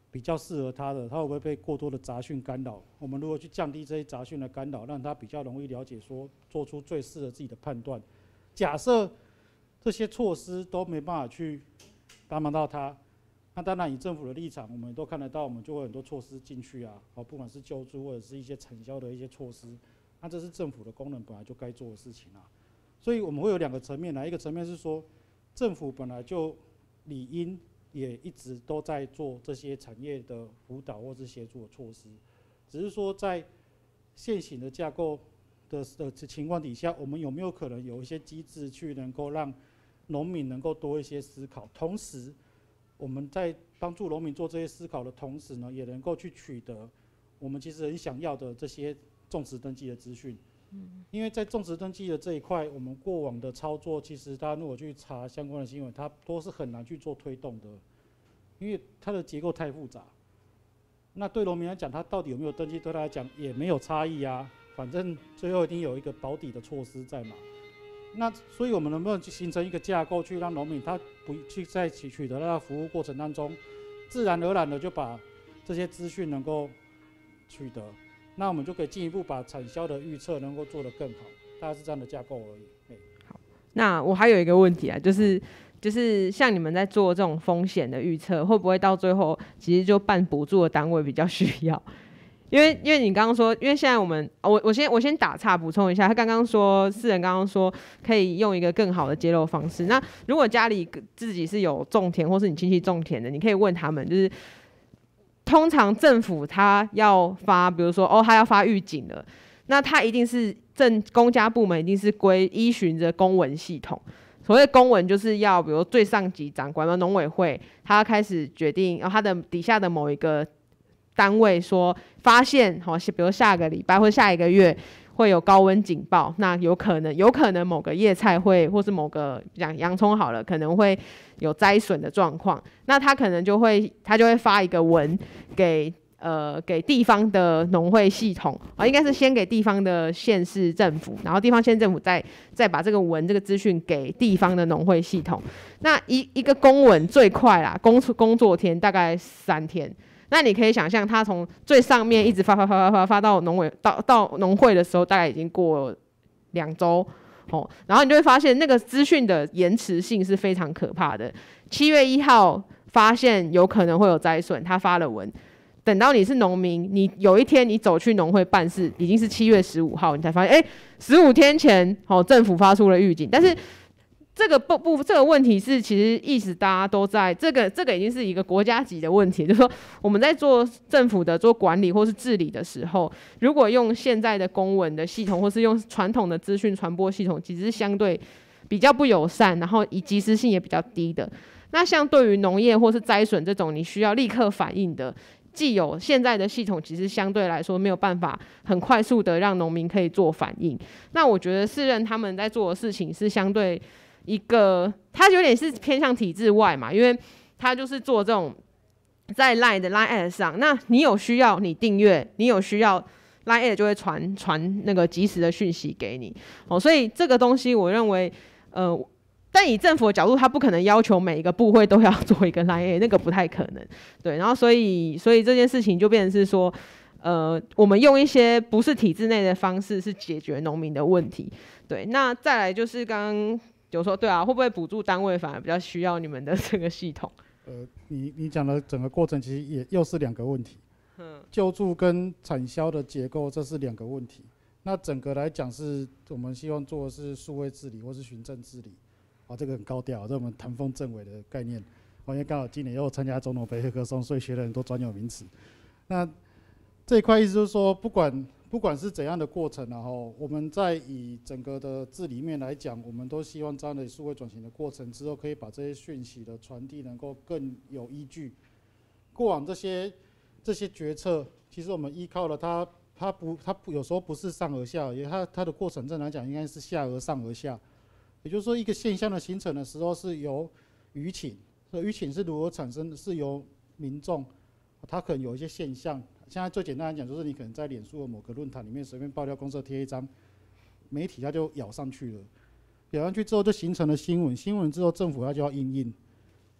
比较适合他的，他会不会被过多的杂讯干扰？我们如何去降低这些杂讯的干扰，让他比较容易了解说，做出最适合自己的判断。假设这些措施都没办法去帮忙到他，那当然以政府的立场，我们都看得到，我们就会很多措施进去啊，不管是救助或者是一些产销的一些措施，那这是政府的功能本来就该做的事情啊。所以我们会有2个层面一个层面是说，政府本来就理应也一直都在做这些产业的辅导或是协助的措施，只是说在现行的架构的情况底下，我们有没有可能有一些机制去能够让农民能够多一些思考，同时我们在帮助农民做这些思考的同时呢，也能够去取得我们其实很想要的这些种植登记的资讯。因为在种植登记的这一块，我们过往的操作，其实大家如果去查相关的新闻，它都是很难去做推动的，因为它的结构太复杂。那对农民来讲，他到底有没有登记，对他来讲也没有差异啊，反正最后一定有一个保底的措施在嘛。那所以我们能不能去形成一个架构，去让农民他不去在取得他的服务过程当中，自然而然的就把这些资讯能够取得。那我们就可以进一步把产销的预测能够做得更好，大概是这样的架构而已。 好，那我还有一个问题啊，就是像你们在做这种风险的预测，会不会到最后其实就办补助的单位比较需要？因为你刚刚说，因为现在我先打岔补充一下，他刚刚说4人刚刚说可以用一个更好的揭露方式。那如果家里自己是有种田，或是你亲戚种田的，你可以问他们，就是通常政府他要发，比如说他要发预警了，那他一定是公家部门一定是依循着公文系统。所谓公文就是要，比如最上级长官农委会，他开始决定，然后他的底下的某一个单位说发现，比如下个礼拜或下一个月会有高温警报，那有可能某个叶菜会，或是某个讲洋葱好了，可能会有灾损的状况，那他可能就会发一个文给地方的农会系统应该是先给地方的县市政府，然后地方县政府再把这个资讯给地方的农会系统。那一个公文最快啦，工作天大概3天。那你可以想象，他从最上面一直发到到农会的时候，大概已经过2周。然后你就会发现那个资讯的延迟性是非常可怕的。7月1号发现有可能会有灾损，他发了文，等到你是农民，你有一天你走去农会办事，已经是7月15号，你才发现，15天前政府发出了预警，但是这个问题是，其实意识大家都在这个已经是一个国家级的问题，就是说我们在做政府的做管理或是治理的时候，如果用现在的公文的系统，或是用传统的资讯传播系统，其实是相对比较不友善，然后及时性也比较低的。那像对于农业或是灾损这种你需要立刻反应的，既有现在的系统其实相对来说没有办法很快速的让农民可以做反应。那我觉得4人他们在做的事情是相对一个，他有点是偏向体制外嘛，因为他就是做这种在 LINE 的 LINE@ 上，那你有需要你订阅，你有需要 LINE@ 就会传那个即时的讯息给你。所以这个东西我认为但以政府的角度，他不可能要求每一个部会都要做一个 LINE， 那个不太可能。对，然后所以这件事情就变成是说，我们用一些不是体制内的方式是解决农民的问题。对，那再来就是刚刚有说，对啊，会不会补助单位反而比较需要你们的这个系统？ 你讲的整个过程其实又是2个问题，救助跟产销的结构，这是2个问题。那整个来讲是我们希望做的是数位治理或是行政治理。这个很高调，这我们谈风政委的概念。因为刚好今年又参加总统杯黑客松，所以学了很多专有名词。那这一块意思就是说，不管是怎样的过程，然后我们在以整个的治理面来讲，我们都希望这样的数位转型的过程之后，可以把这些讯息的传递能够更有依据。过往这些决策，其实我们依靠了它有时候不是上而下，也它的过程正来讲应该是下而上而下。也就是说，一个现象的形成的时候是由舆情，舆情是如何产生的？是由民众，他可能有一些现象。现在最简单来讲，就是你可能在脸书的某个论坛里面随便爆料公社贴一张，媒体它就咬上去了，咬上去之后就形成了新闻，新闻之后政府它就要因应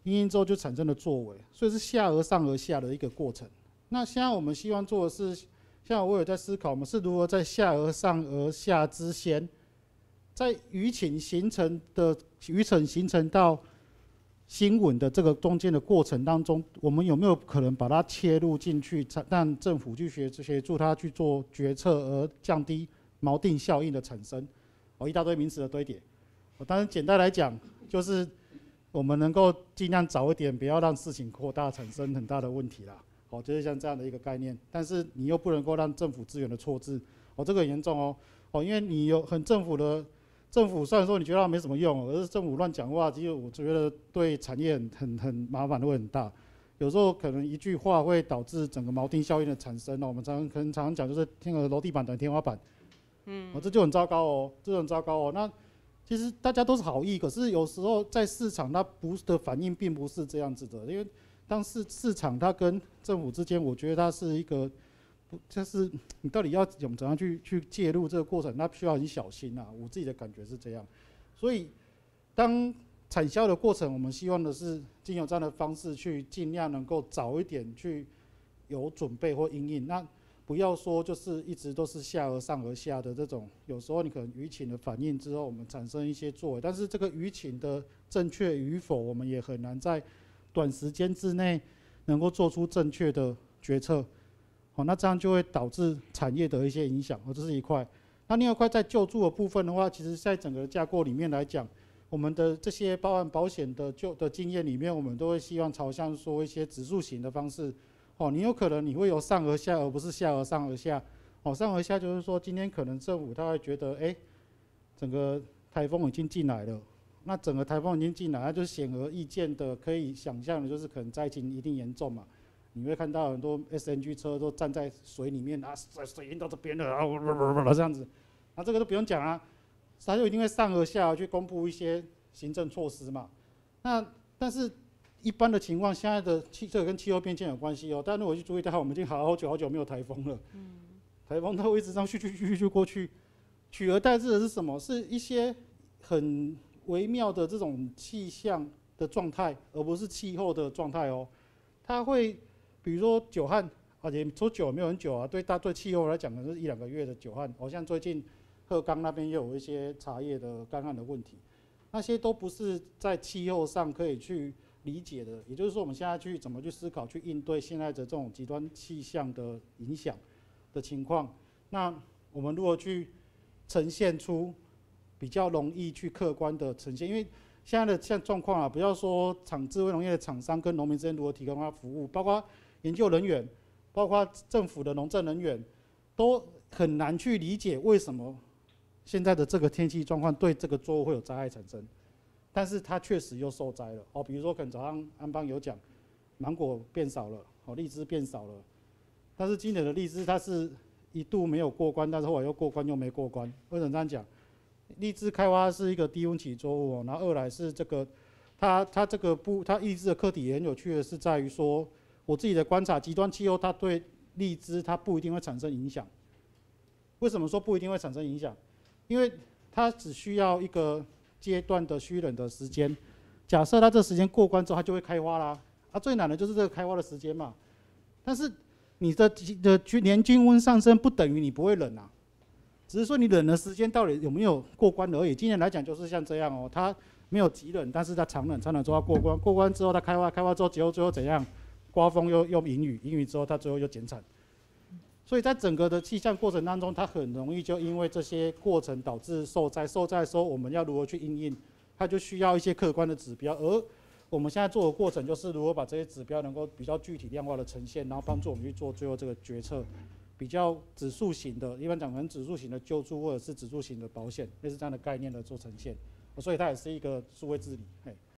因应之后就产生了作为，所以是下而上而下的一个过程。那现在我们希望做的是，现在我有在思考，我们是如何在下而上而下之先，在舆情形成到新闻的这个中间的过程当中，我们有没有可能把它切入进去，让政府去协助他去做决策，而降低锚定效应的产生？一大堆名词的堆叠。当然简单来讲，就是我们能够尽量早一点，不要让事情扩大，产生很大的问题啦。就是像这样的一个概念。但是你又不能够让政府资源的错置，这个很严重因为你有政府虽然说你觉得它没什么用，而是政府乱讲话，其实我觉得对产业很麻烦，会很大。有时候可能一句话会导致整个锚定效应的产生我们常常讲就是天鹅楼地板等于天花板，这就很糟糕这就很糟糕那其实大家都是好意，可是有时候在市场它的反应并不是这样子的，因为当市场它跟政府之间，我觉得它是一个，就是你到底要怎样去介入这个过程，它需要很小心我自己的感觉是这样，所以当产销的过程，我们希望的是经由这样的方式去尽量能够早一点去有准备或因应，那不要说就是一直都是下而上而下的这种，有时候你可能舆情的反应之后，我们产生一些作为，但是这个舆情的正确与否，我们也很难在短时间之内能够做出正确的决策，那这样就会导致产业的一些影响，这是一块。那另外一块在救助的部分的话，其实在整个架构里面来讲，我们的这些包含保险的经验里面，我们都会希望朝向说一些指数型的方式。你有可能你会由上而下，而不是下而上而下。上而下就是说，今天可能政府他会觉得，整个台风已经进来了，那整个台风已经进来，它就是显而易见的，可以想象的就是可能灾情一定严重嘛。你会看到很多 SNG 车都站在水里面水已经到这边了这样子，那这个都不用讲它就一定会上而下去公布一些行政措施嘛。但是一般的情况，现在的这个跟气候变迁有关系但如果去注意到，我们已经好久没有台风了。台风它会一直这样去过去，取而代之的是什么？是一些很微妙的这种气象的状态，而不是气候的状态它会比如说久旱也说久没有很久对气候来讲可能是1-2个月的久旱像最近鹤冈那边也有一些茶叶的干旱的问题，那些都不是在气候上可以去理解的。也就是说，我们现在怎么去思考，去应对现在的这种极端气象的影响的情况，那我们如何去呈现出比较容易去客观的呈现？因为现在的状况不要说智慧农业的厂商跟农民之间如何提供它服务，包括研究人员，包括政府的农政人员，都很难去理解为什么现在的这个天气状况对这个作物会有灾害产生。但是它确实又受灾了比如说可能早上安邦有讲，芒果变少了荔枝变少了，但是今年的荔枝它是一度没有过关，但是后来又过关又没过关。为什么这样讲？荔枝开花是一个低温起作物然后二来是这个它荔枝的课题也很有趣的是在于说，我自己的观察，极端气候它对荔枝它不一定会产生影响。为什么说不一定会产生影响？因为它只需要一个阶段的虚冷的时间，假设它这时间过关之后，它就会开花啦。最难的就是这个开花的时间嘛。但是你的年均温上升不等于你不会冷只是说你冷的时间到底有没有过关而已。今年来讲就是像这样它没有极冷，但是它常冷之后它过关，过关之后它开花之后最后怎样？刮风又迎雨，迎雨之后它最后又减产。所以在整个的气象过程当中，它很容易就因为这些过程导致受灾。受灾的时候，我们要如何去因应？它就需要一些客观的指标。而我们现在做的过程，就是如何把这些指标能够比较具体量化的呈现，然后帮助我们去做最后这个决策。比较指数型的，一般讲可能指数型的救助，或者是指数型的保险，类似这样的概念的做呈现。所以它也是一个数位治理。